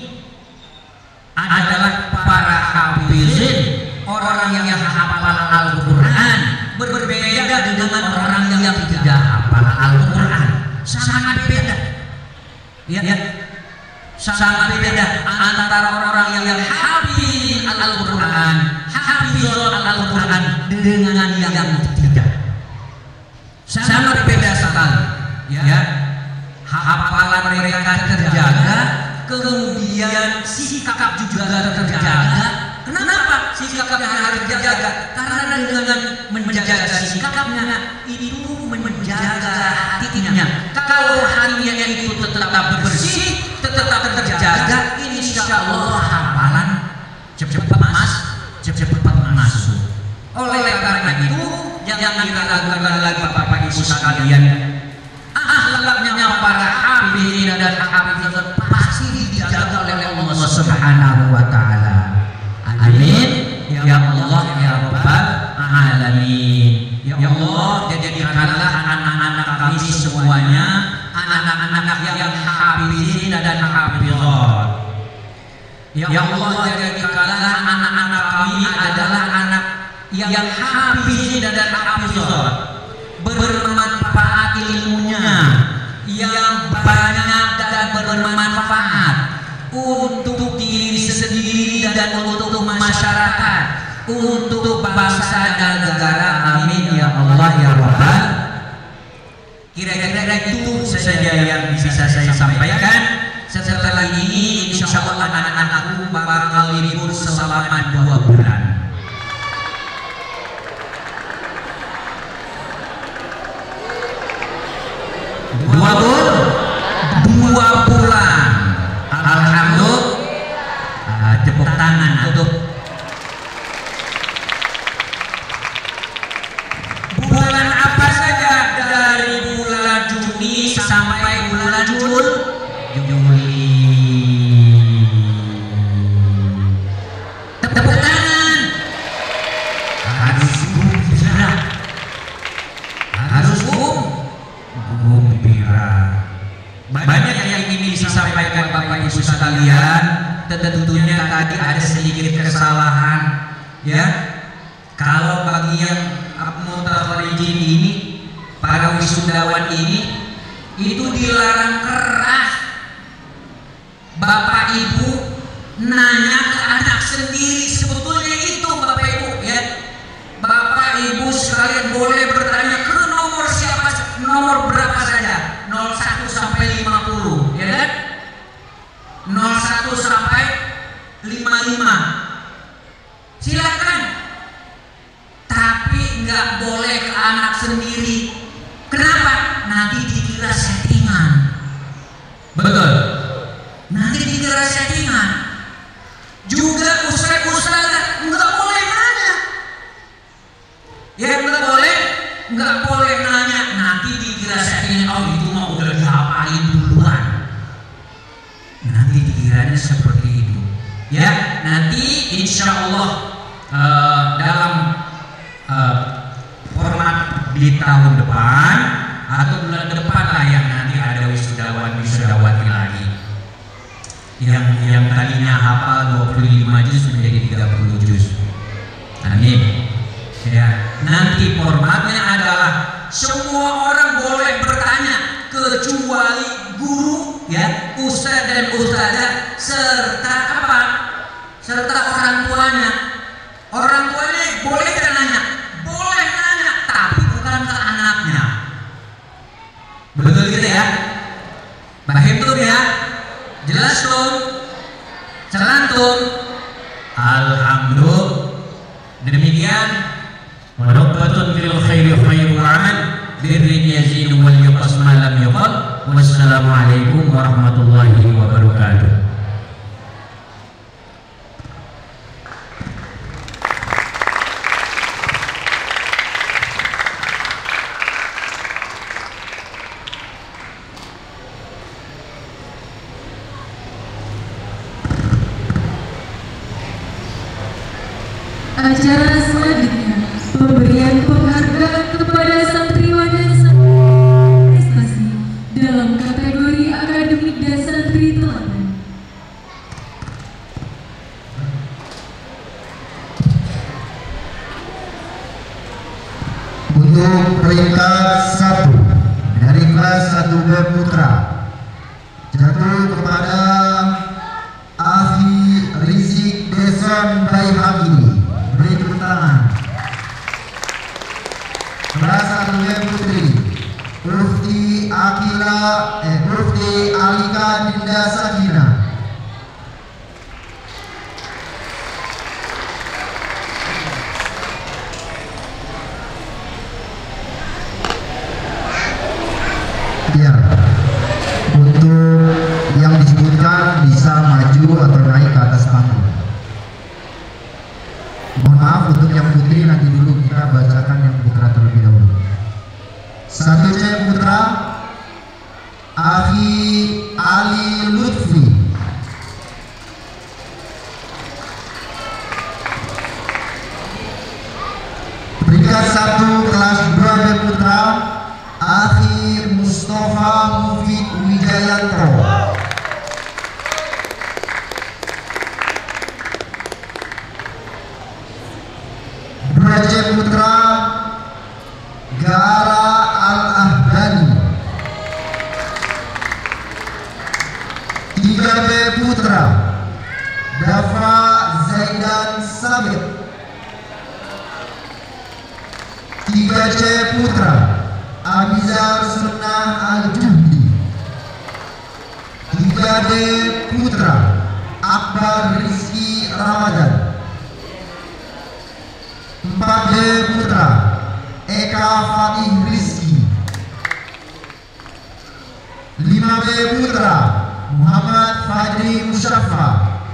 adalah para hafizin, orang yang hafal Al-Quran, berbeda dengan orang yang tidak hafal Al-Quran. Sangat beda, ya, sangat beda antara orang yang hafiz Al-Quran, hafizul Al-Quran, dengan yang tidak. Sangat beda sekali, ya. Hafalan mereka terjaga, kemudian sikap juga terjaga. Kenapa sikapnya harus terjaga? Karena dengan menjaga sikapnya itu menjaga hatinya. Kalau hatinya itu tetap bersih, tetap terjaga, insya Allah hafalan cepat masuk. Oleh karena itu, jangan kita lakukan lagi Bapak Ibu sekalian. Akhlaknya para hafizin dan hafizat pasti dijaga oleh Allah Subhanahu wa taala. Amin ya Allah ya Rabbal alamin. Ya Allah, jadikanlah anak-anak kami semuanya anak-anak yang hafizin dan hafizat. Ya Allah, jadikanlah anak-anak kami adalah anak yang hafizin dan hafizat, bermanfaat ilmunya yang banyak dan bermanfaat untuk diri sendiri dan untuk masyarakat, untuk bangsa dan negara. Amin ya Allah ya Rabbal. Kira-kira itu saja yang bisa saya sampaikan. Setelah ini insya Allah anak-anakku bakal libur selama 2 bulan. Dua bulan. Alhamdulillah. Tepuk tangan untuk bulan apa saja, dari bulan Juni sampai bulan Juli. Tepuk tangan. Harus gembira. Harus gembira. Banyak yang ingin disampaikan Bapak Ibu sekalian. sekalian, tentunya tadi ada sedikit kesalahan, ya. Kalau bagi yang mutakharirin ini, para wisudawan ini, itu dilarang keras Bapak Ibu nanya ke anak sendiri. Sebetulnya itu Bapak Ibu, ya. Bapak Ibu sekalian boleh bertanya ke nomor siapa, nomor berapa saja, 01 sampai 50, ya kan? 01 sampai 55. Silakan. Tapi nggak boleh ke anak sendiri. Kenapa? Nanti dikira settingan. Betul. Nanti dikira settingan. Juga ustaz-ustaz nggak boleh nanya. Ya nggak boleh nanya. Nanti dikira settingan. Oh itu mah udah dihafalin duluan. Nanti dikiranya seperti itu. Ya, nanti insya Allah dalam format di tahun depan atau bulan depan lah yang nanti ada wisudawati lagi. Yang tadinya hafal 25 juz menjadi 30 juz. Amin. Ya, nanti formatnya adalah semua orang boleh bertanya kecuali guru, ya, ustaz dan ustazah serta apa? Serta orang tuanya. Orang tuanya boleh kan nanya? Boleh nanya, tapi bukan ke anaknya. Betul gitu ya? Paham tuh ya? Jelas tuh? Celantun? Alhamdulillah. Demikian. Warobatun fil khairi khairu amal birrin yazinu wal yuqas ma lam yuqal. Wassalamualaikum warahmatullahi wabarakatuh. Acara selanjutnya, pemberian penghargaan kepada santriwan dan santri prestasi dalam kategori akademik dan santri teladan. Untuk peringkat 1 dari kelas 1B Putra jatuh kepada Afi Rizik Deson Baihaqi. Beri tepuk tangan. Kelas 1B Putri Mufti Alika Dinda Sakina. Ya, untuk yang disebutkan bisa maju atau naik ke atas panggung. Mohon maaf untuk yang putri, nanti dulu kita bacakan yang putra terlebih dahulu. 1C Putra Akhi Ali Lutfi. Peringkat 1 kelas 2B Putra Akhi Mustafa Mufid Wijayanto. C Putra Gara Al-Ahdani. 3B Putra Dafa Zaidan Sabit. 3C Putra Abizar Sunnah Al-Juhdi. 3D Putra Akbar Rizki Ramadan. 4D Putra Eka Fatih Rizki. 5B Putra Muhammad Fadri Musyafa.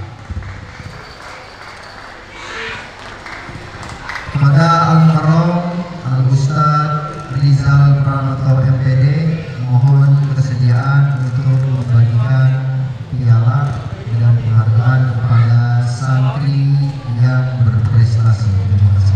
Kepada Al-Mukarram Al-Ustaz Rizal Pranoto MPD, mohon kesediaan untuk membagikan piala dan penghargaan kepada santri yang berprestasi. Terima kasih.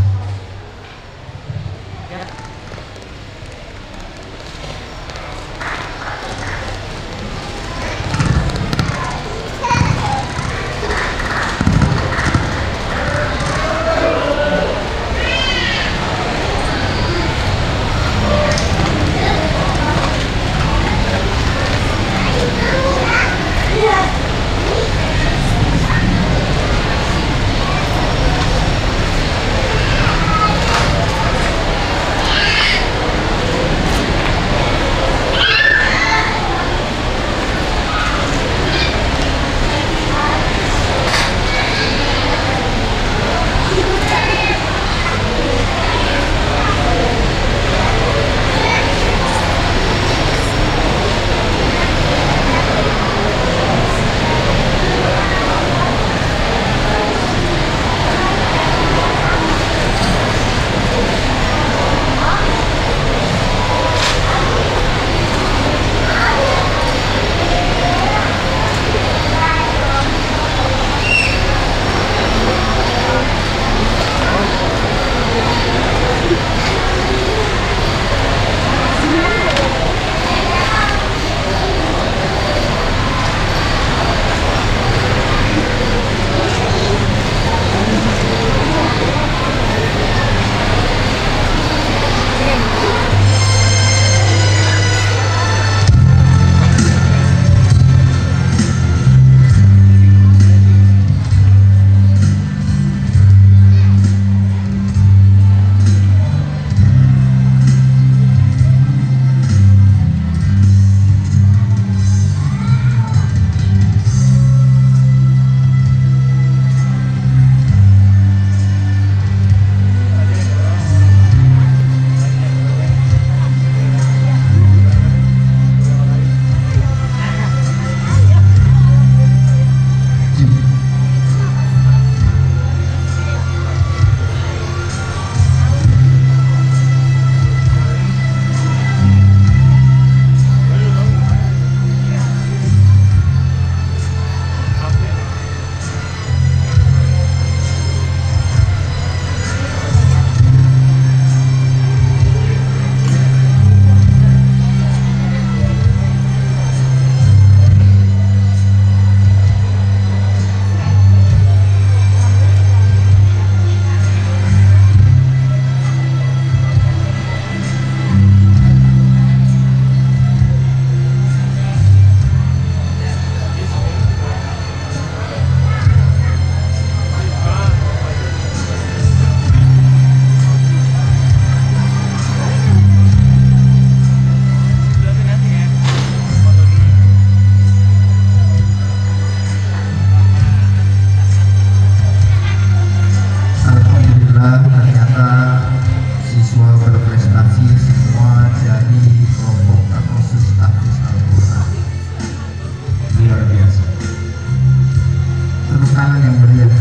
tangan yang meriah.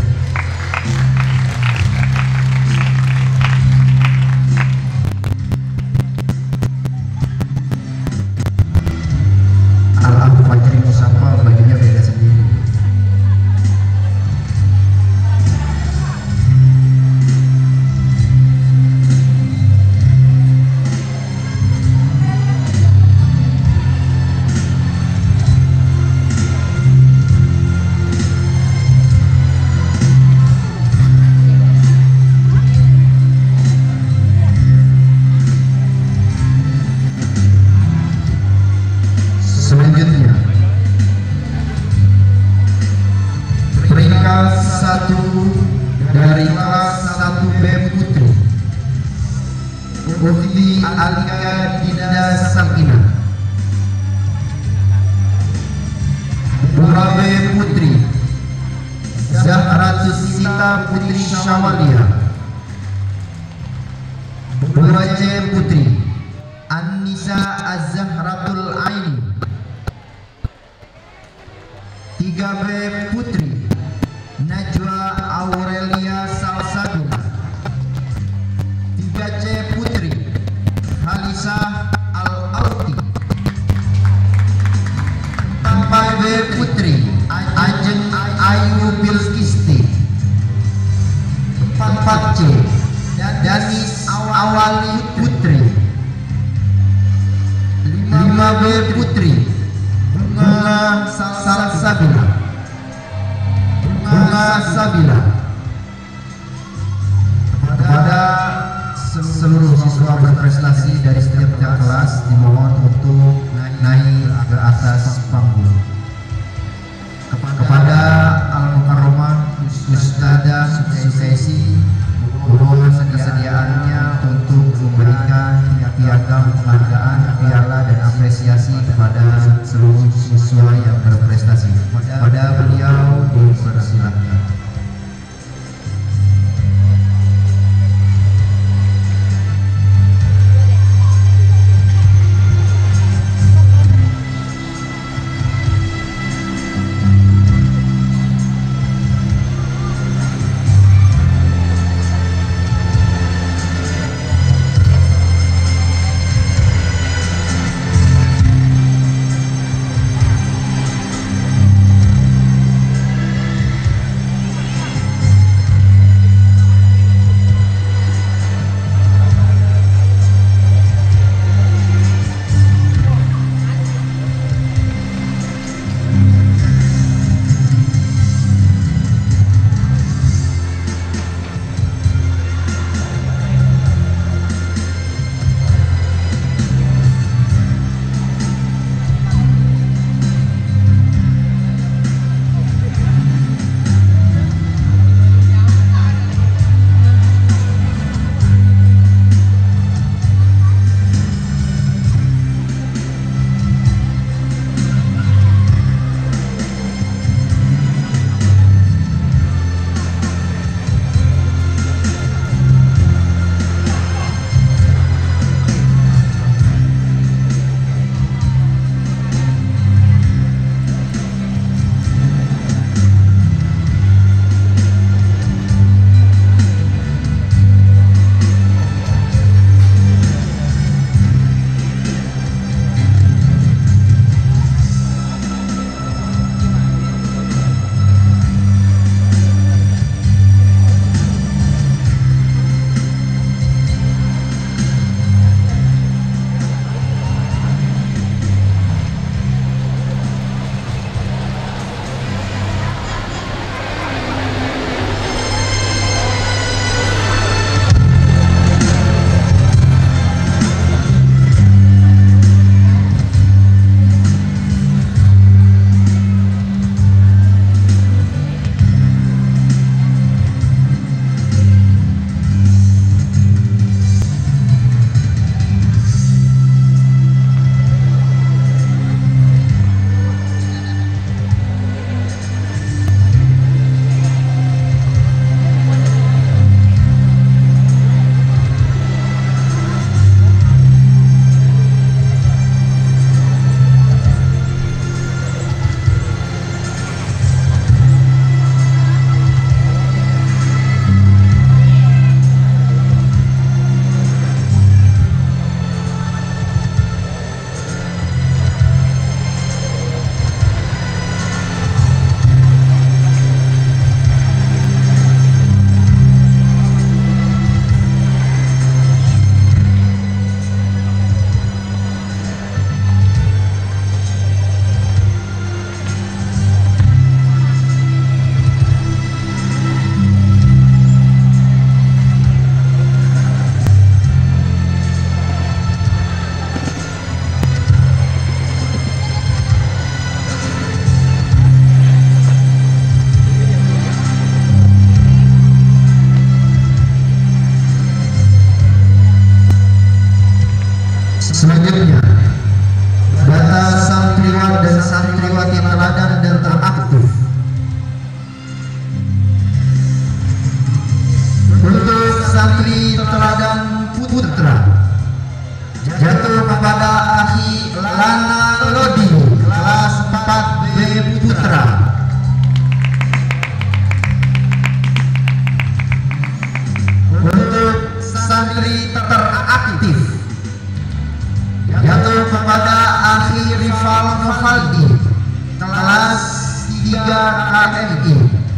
Al-Abu Fajri Musafa bajunya beda sendiri. Selanjutnya, peringkat 1 dari kelas 1B Putri, Ukhti Alika Dinda Sakina. 2B Putri, Zahratus Sita Putri Syawalia. 2C Putri, An-Nisa Az-Zahratul Aini. 3B Putri, Najwa Aurelia Salsabila. 3C Putri, Halisa Al-Auti. 4B Putri, Ajeng Ayu Bilkisti. 4C Danis Awali Putri. 5B Putri, Bunga Salsabila. Bunga Sabila. Kepada seluruh siswa berprestasi dari setiap kelas dimohon untuk naik ke atas panggung. Kepada Al-Mukarramah Ustadzah Sukaisi, mohon kesediaannya untuk memberikan piagam penghargaan, piala dan apresiasi kepada seluruh siswa yang berprestasi. Pada beliau dipersilahkan. KMI.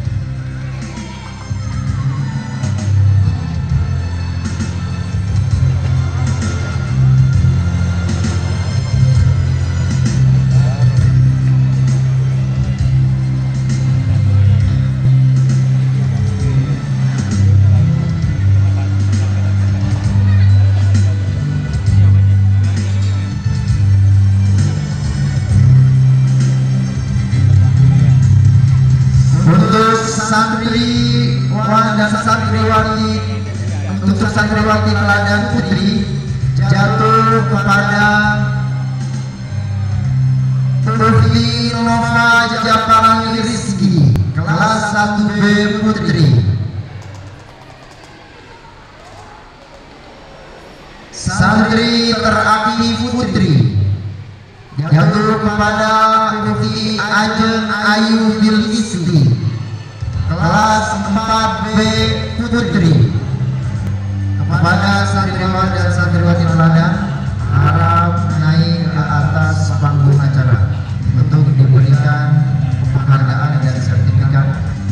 Santriwan dan santriwati, untuk santriwati teladan putri jatuh kepada Putri Nova Japarani Rizki kelas 1B putri. Santri teraktif putri jatuh kepada Putri Ajeng Ayu Bilisti kelas 4B putri. Kepada santriwan dan santriwati teladan harap naik ke atas panggung acara untuk diberikan penghargaan dan sertifikat.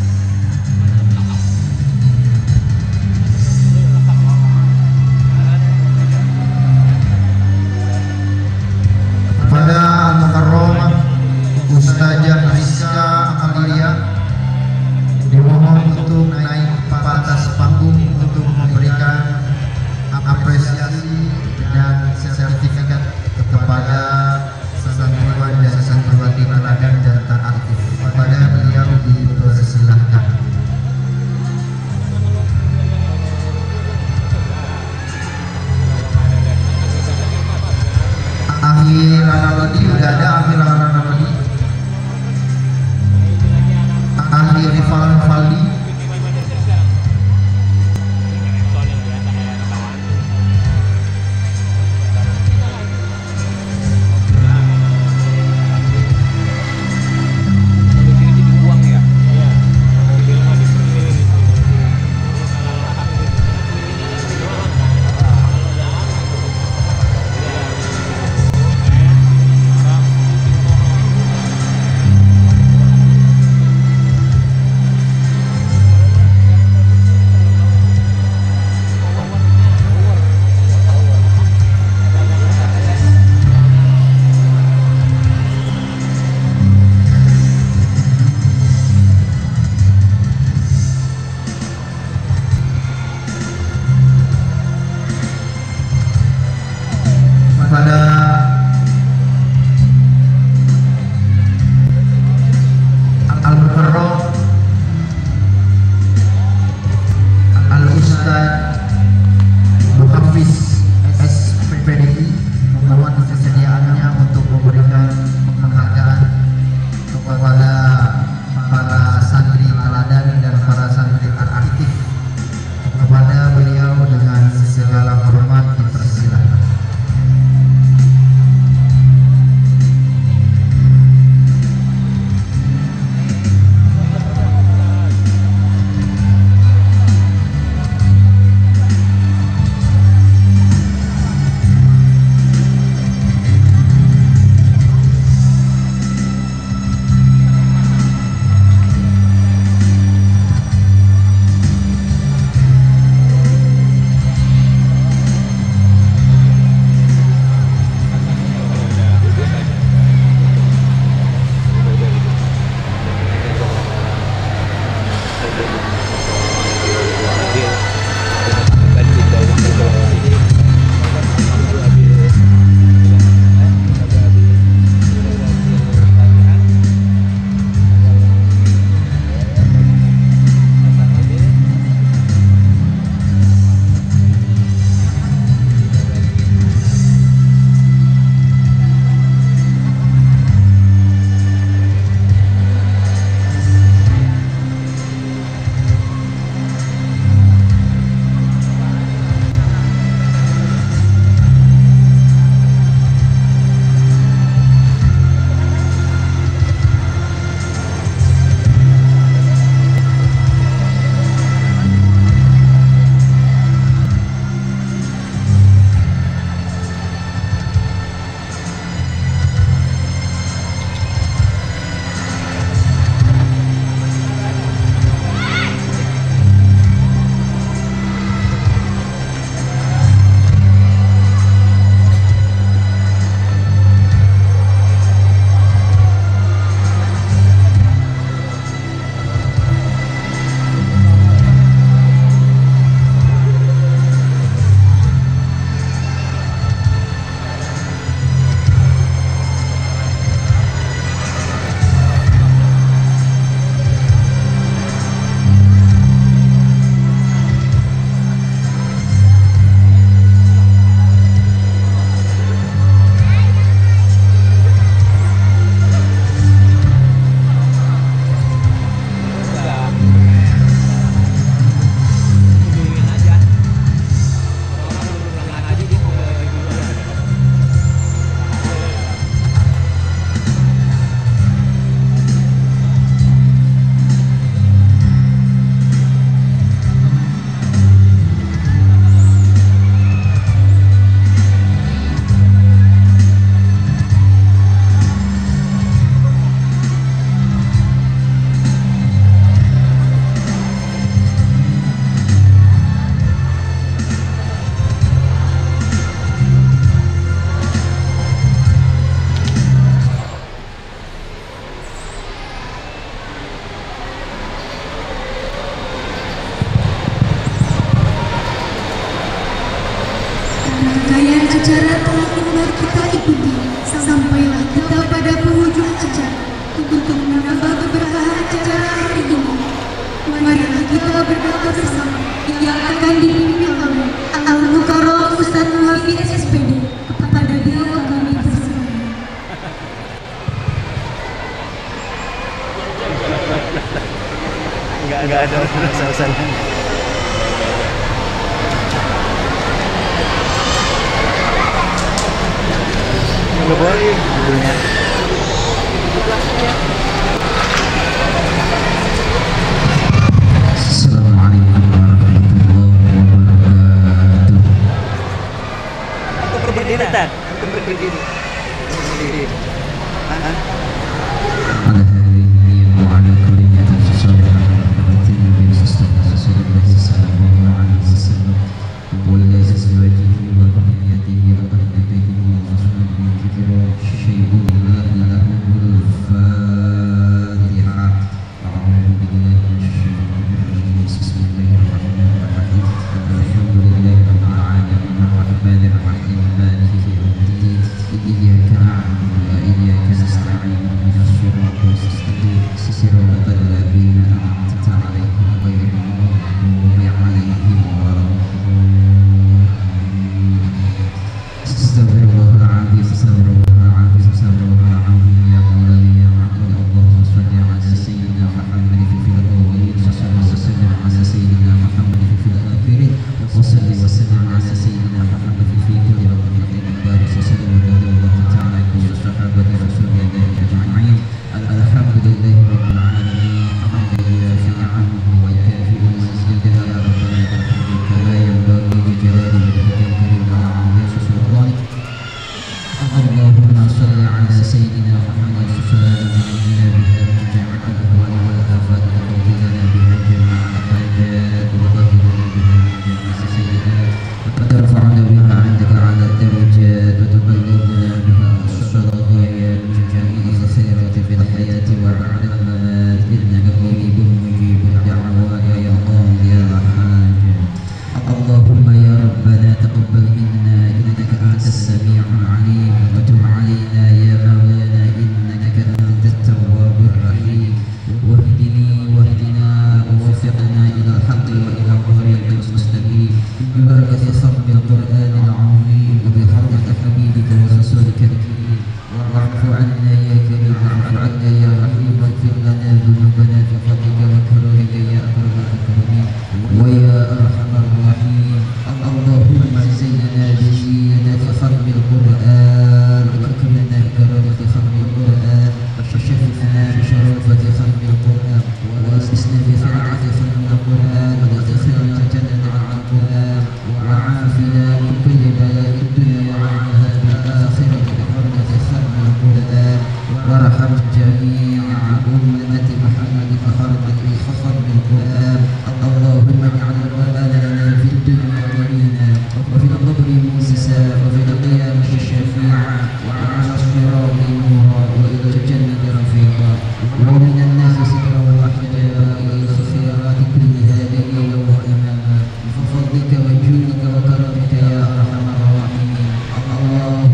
Kepada Al-Mukarramah Ustazah Rizka Amalia dimohon untuk naik ke atas panggung untuk memberikan apresiasi dan sertifikat kepada santriwan dan santriwati teladan dan teraktif. Kepada beliau dipersilahkan. Akhir Analodi udah ada, akhir Analodi, akhir Rivaldi. Kepada Al-Mukarram Al-Ustaz Muhafiz SPDI mohon kesediaannya untuk memberikan penghargaan kepada para santri teladan dan para santri teraktif. Kepada beliau dengan segala hormat dipersilakan. acara telah mari kita ikuti sampailah kita pada penghujung acara. Untuk menambah keberkahan acara hari ini, marilah kita berdoa bersama yang akan dipimpin oleh Al-Mukarram Ustaz Muhafid SPD. Kepada beliau kami persilakan. Enggak ada alasan. Enggak boleh judulnya. Assalamualaikum warahmatullahi wabarakatuh. Aku berdiri tak? Aku berdiri. على هذه وعلى كل نية صالحة وتم بالمصطفى رسول الله صلى الله عليه وسلم وإلى أزواجه وذريته وأهل بيته وأصحابه الكرام شيء الله لهم الفاتحة. أعوذ بالله من الشيطان الرجيم بسم الله الرحمن الرحيم الحمد لله رب العالمين الرحمن الرحيم مالك يوم الدين إياك نعبد وإياك نستعين اهدنا الصراط المستقيم صراط الذين أنعمت عليهم غير المغضوب عليهم ولا الضالين. استغفر الله العظيم استغفر الله العظيم استغفر الله العظيم يا مولاي يا معبود. اللهم صل على سيدنا محمد في الأولين وصل وسلم على سيدنا محمد في الآخرين وصل وسلم على سيدنا محمد في كل يوم بارك وسلم ورضي الله تعالى عن الصحابة رسول الله أجمعين. الحمد لله رب العالمين حمدا يوافي نعمه ويكافئ مزيدا يا ربنا وحمدك كما ينبغي لجلال وجهك الكريم وعظيم سلطانك. اللهم صل على سيدنا محمد صلاة نجينا بها من جميع الأهوال والآفات وتقضي لنا بها جميع الحاجات وتطهرنا بها من جميع السيئات وترفعنا بها عندك على الدرجات وتبلغنا بها أقصى الغايات من جميع الخيرات في الحياة وبعد الممات إنك قريب مجيب الدعوات يا قاضي الحاجات. اللهم يا ربنا تقبل منا إنك أنت السميع العليم وتب علينا يا مولانا إنك أنت التواب الرحيم. واهدنا ووفقنا إلى الحق وإلى الطريق المستقيم ببركة ختم القرآن العظيم وبحرمة حبيبك ورسولك الكريم. واعف عنا يا كريم واعف عنا يا رحيم واغفر لنا ذنوبنا بفضلك وكرمك يا أكرم الأكرمين ويا أرحم الراحمين. اللهم زينا بزينة ختم القرآن وأكرمنا بكرامة ختم القرآن وشرفنا بشرافة ختم القرآن وأسسنا بفرحة ختم القرآن وادخلنا الجنة مع القرآن وعافنا من كل بلاء الدنيا وعذاب الآخرة بحرمة ختم القرآن وارحم جميع أمة محمد بحرمة ختم القرآن. اللهم اجعل القرآن لنا في الدنيا ولينا وفي القبر موسسا وفي القيامة شفيعا وعلى الصراط نورا وإلى الجنة رفيقا ومن الناس سترا وحجابا إلى الخيرات كلها دليلا وإماما بفضلك وجودك وكرمك يا أرحم الراحمين. اللهم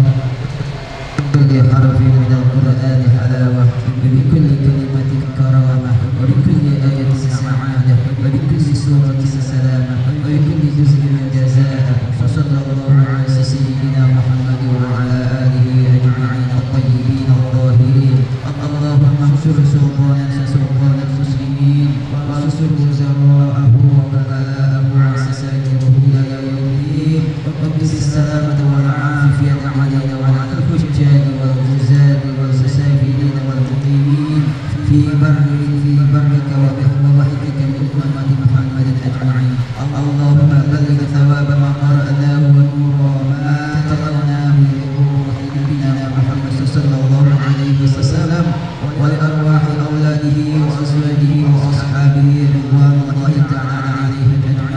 كل حرف من القرآن حلاوة وبكل كلمة كرامة وبكل آية سعادة وبكل سورة سلامة وبكل جزء جزاء. وصلى الله على سيدنا محمد وعلى آله أجمعين الطيبين الطاهرين. اللهم انصر سلطاننا سلطان المسلمين وانصر وزراءه وكلاءه وسساكنه إلى يوم الدين واقبل السلامة والعافية علينا وعلى الحجاج والغزاة والمسافرين والمقيمين في برك وبحرك من أمة محمد أجمعين. اللهم بلغ ثواب ما قرأناه ونور ما تقرأناه لروح نبينا محمد صلى الله عليه وسلم ولأرواح أولاده وأزواجه وأصحابه رضوان الله تعالى عليهم أجمعين.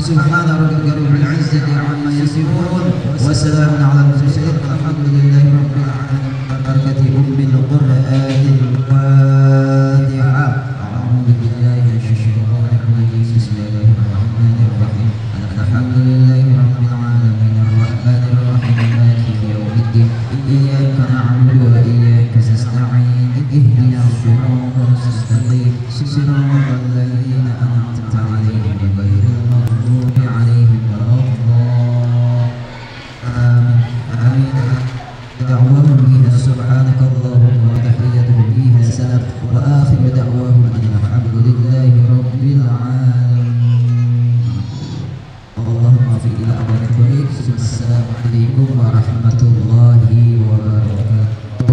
سبحان ربك رب العزة عما يصفون وسلام على المرسلين والحمد لله رب العالمين. ببركة القرآن الفاتحة. أعوذ بالله من الشيطان الرجيم. بسم الله الرحمن الرحيم. الحمد لله رب العالمين الرحمن الرحيم مالك يوم الدين. إياك نعبد وإياك نستعين. اهدنا الصراط المستقيم صراط الذين أنعمت عليهم غير المغضوب عليهم ولا الضالين. آمين. دعواهم فيها سبحانك اللهم وتحيتهم فيها سلام وآخر دعواهم أن الحمد لله رب العالمين. اللهم اغفر إلى أبواب الطريق. السلام عليكم ورحمة الله وبركاته.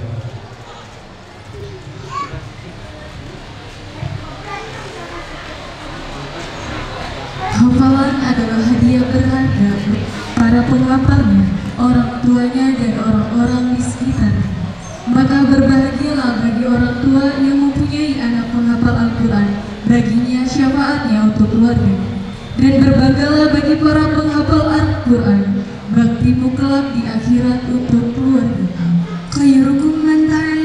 Hafalan adalah hadiah berharga para penghafalnya, orang tuanya dan orang-orang di sekitarnya. Maka berbahagialah bagi orang tua yang mempunyai anak penghafal Al-Quran, baginya syafaatnya untuk keluarganya. Dan berbanggalah bagi para penghafal Al-Quran, baktimu kelak di akhirat untuk keluarga. Khairukum man ta'allama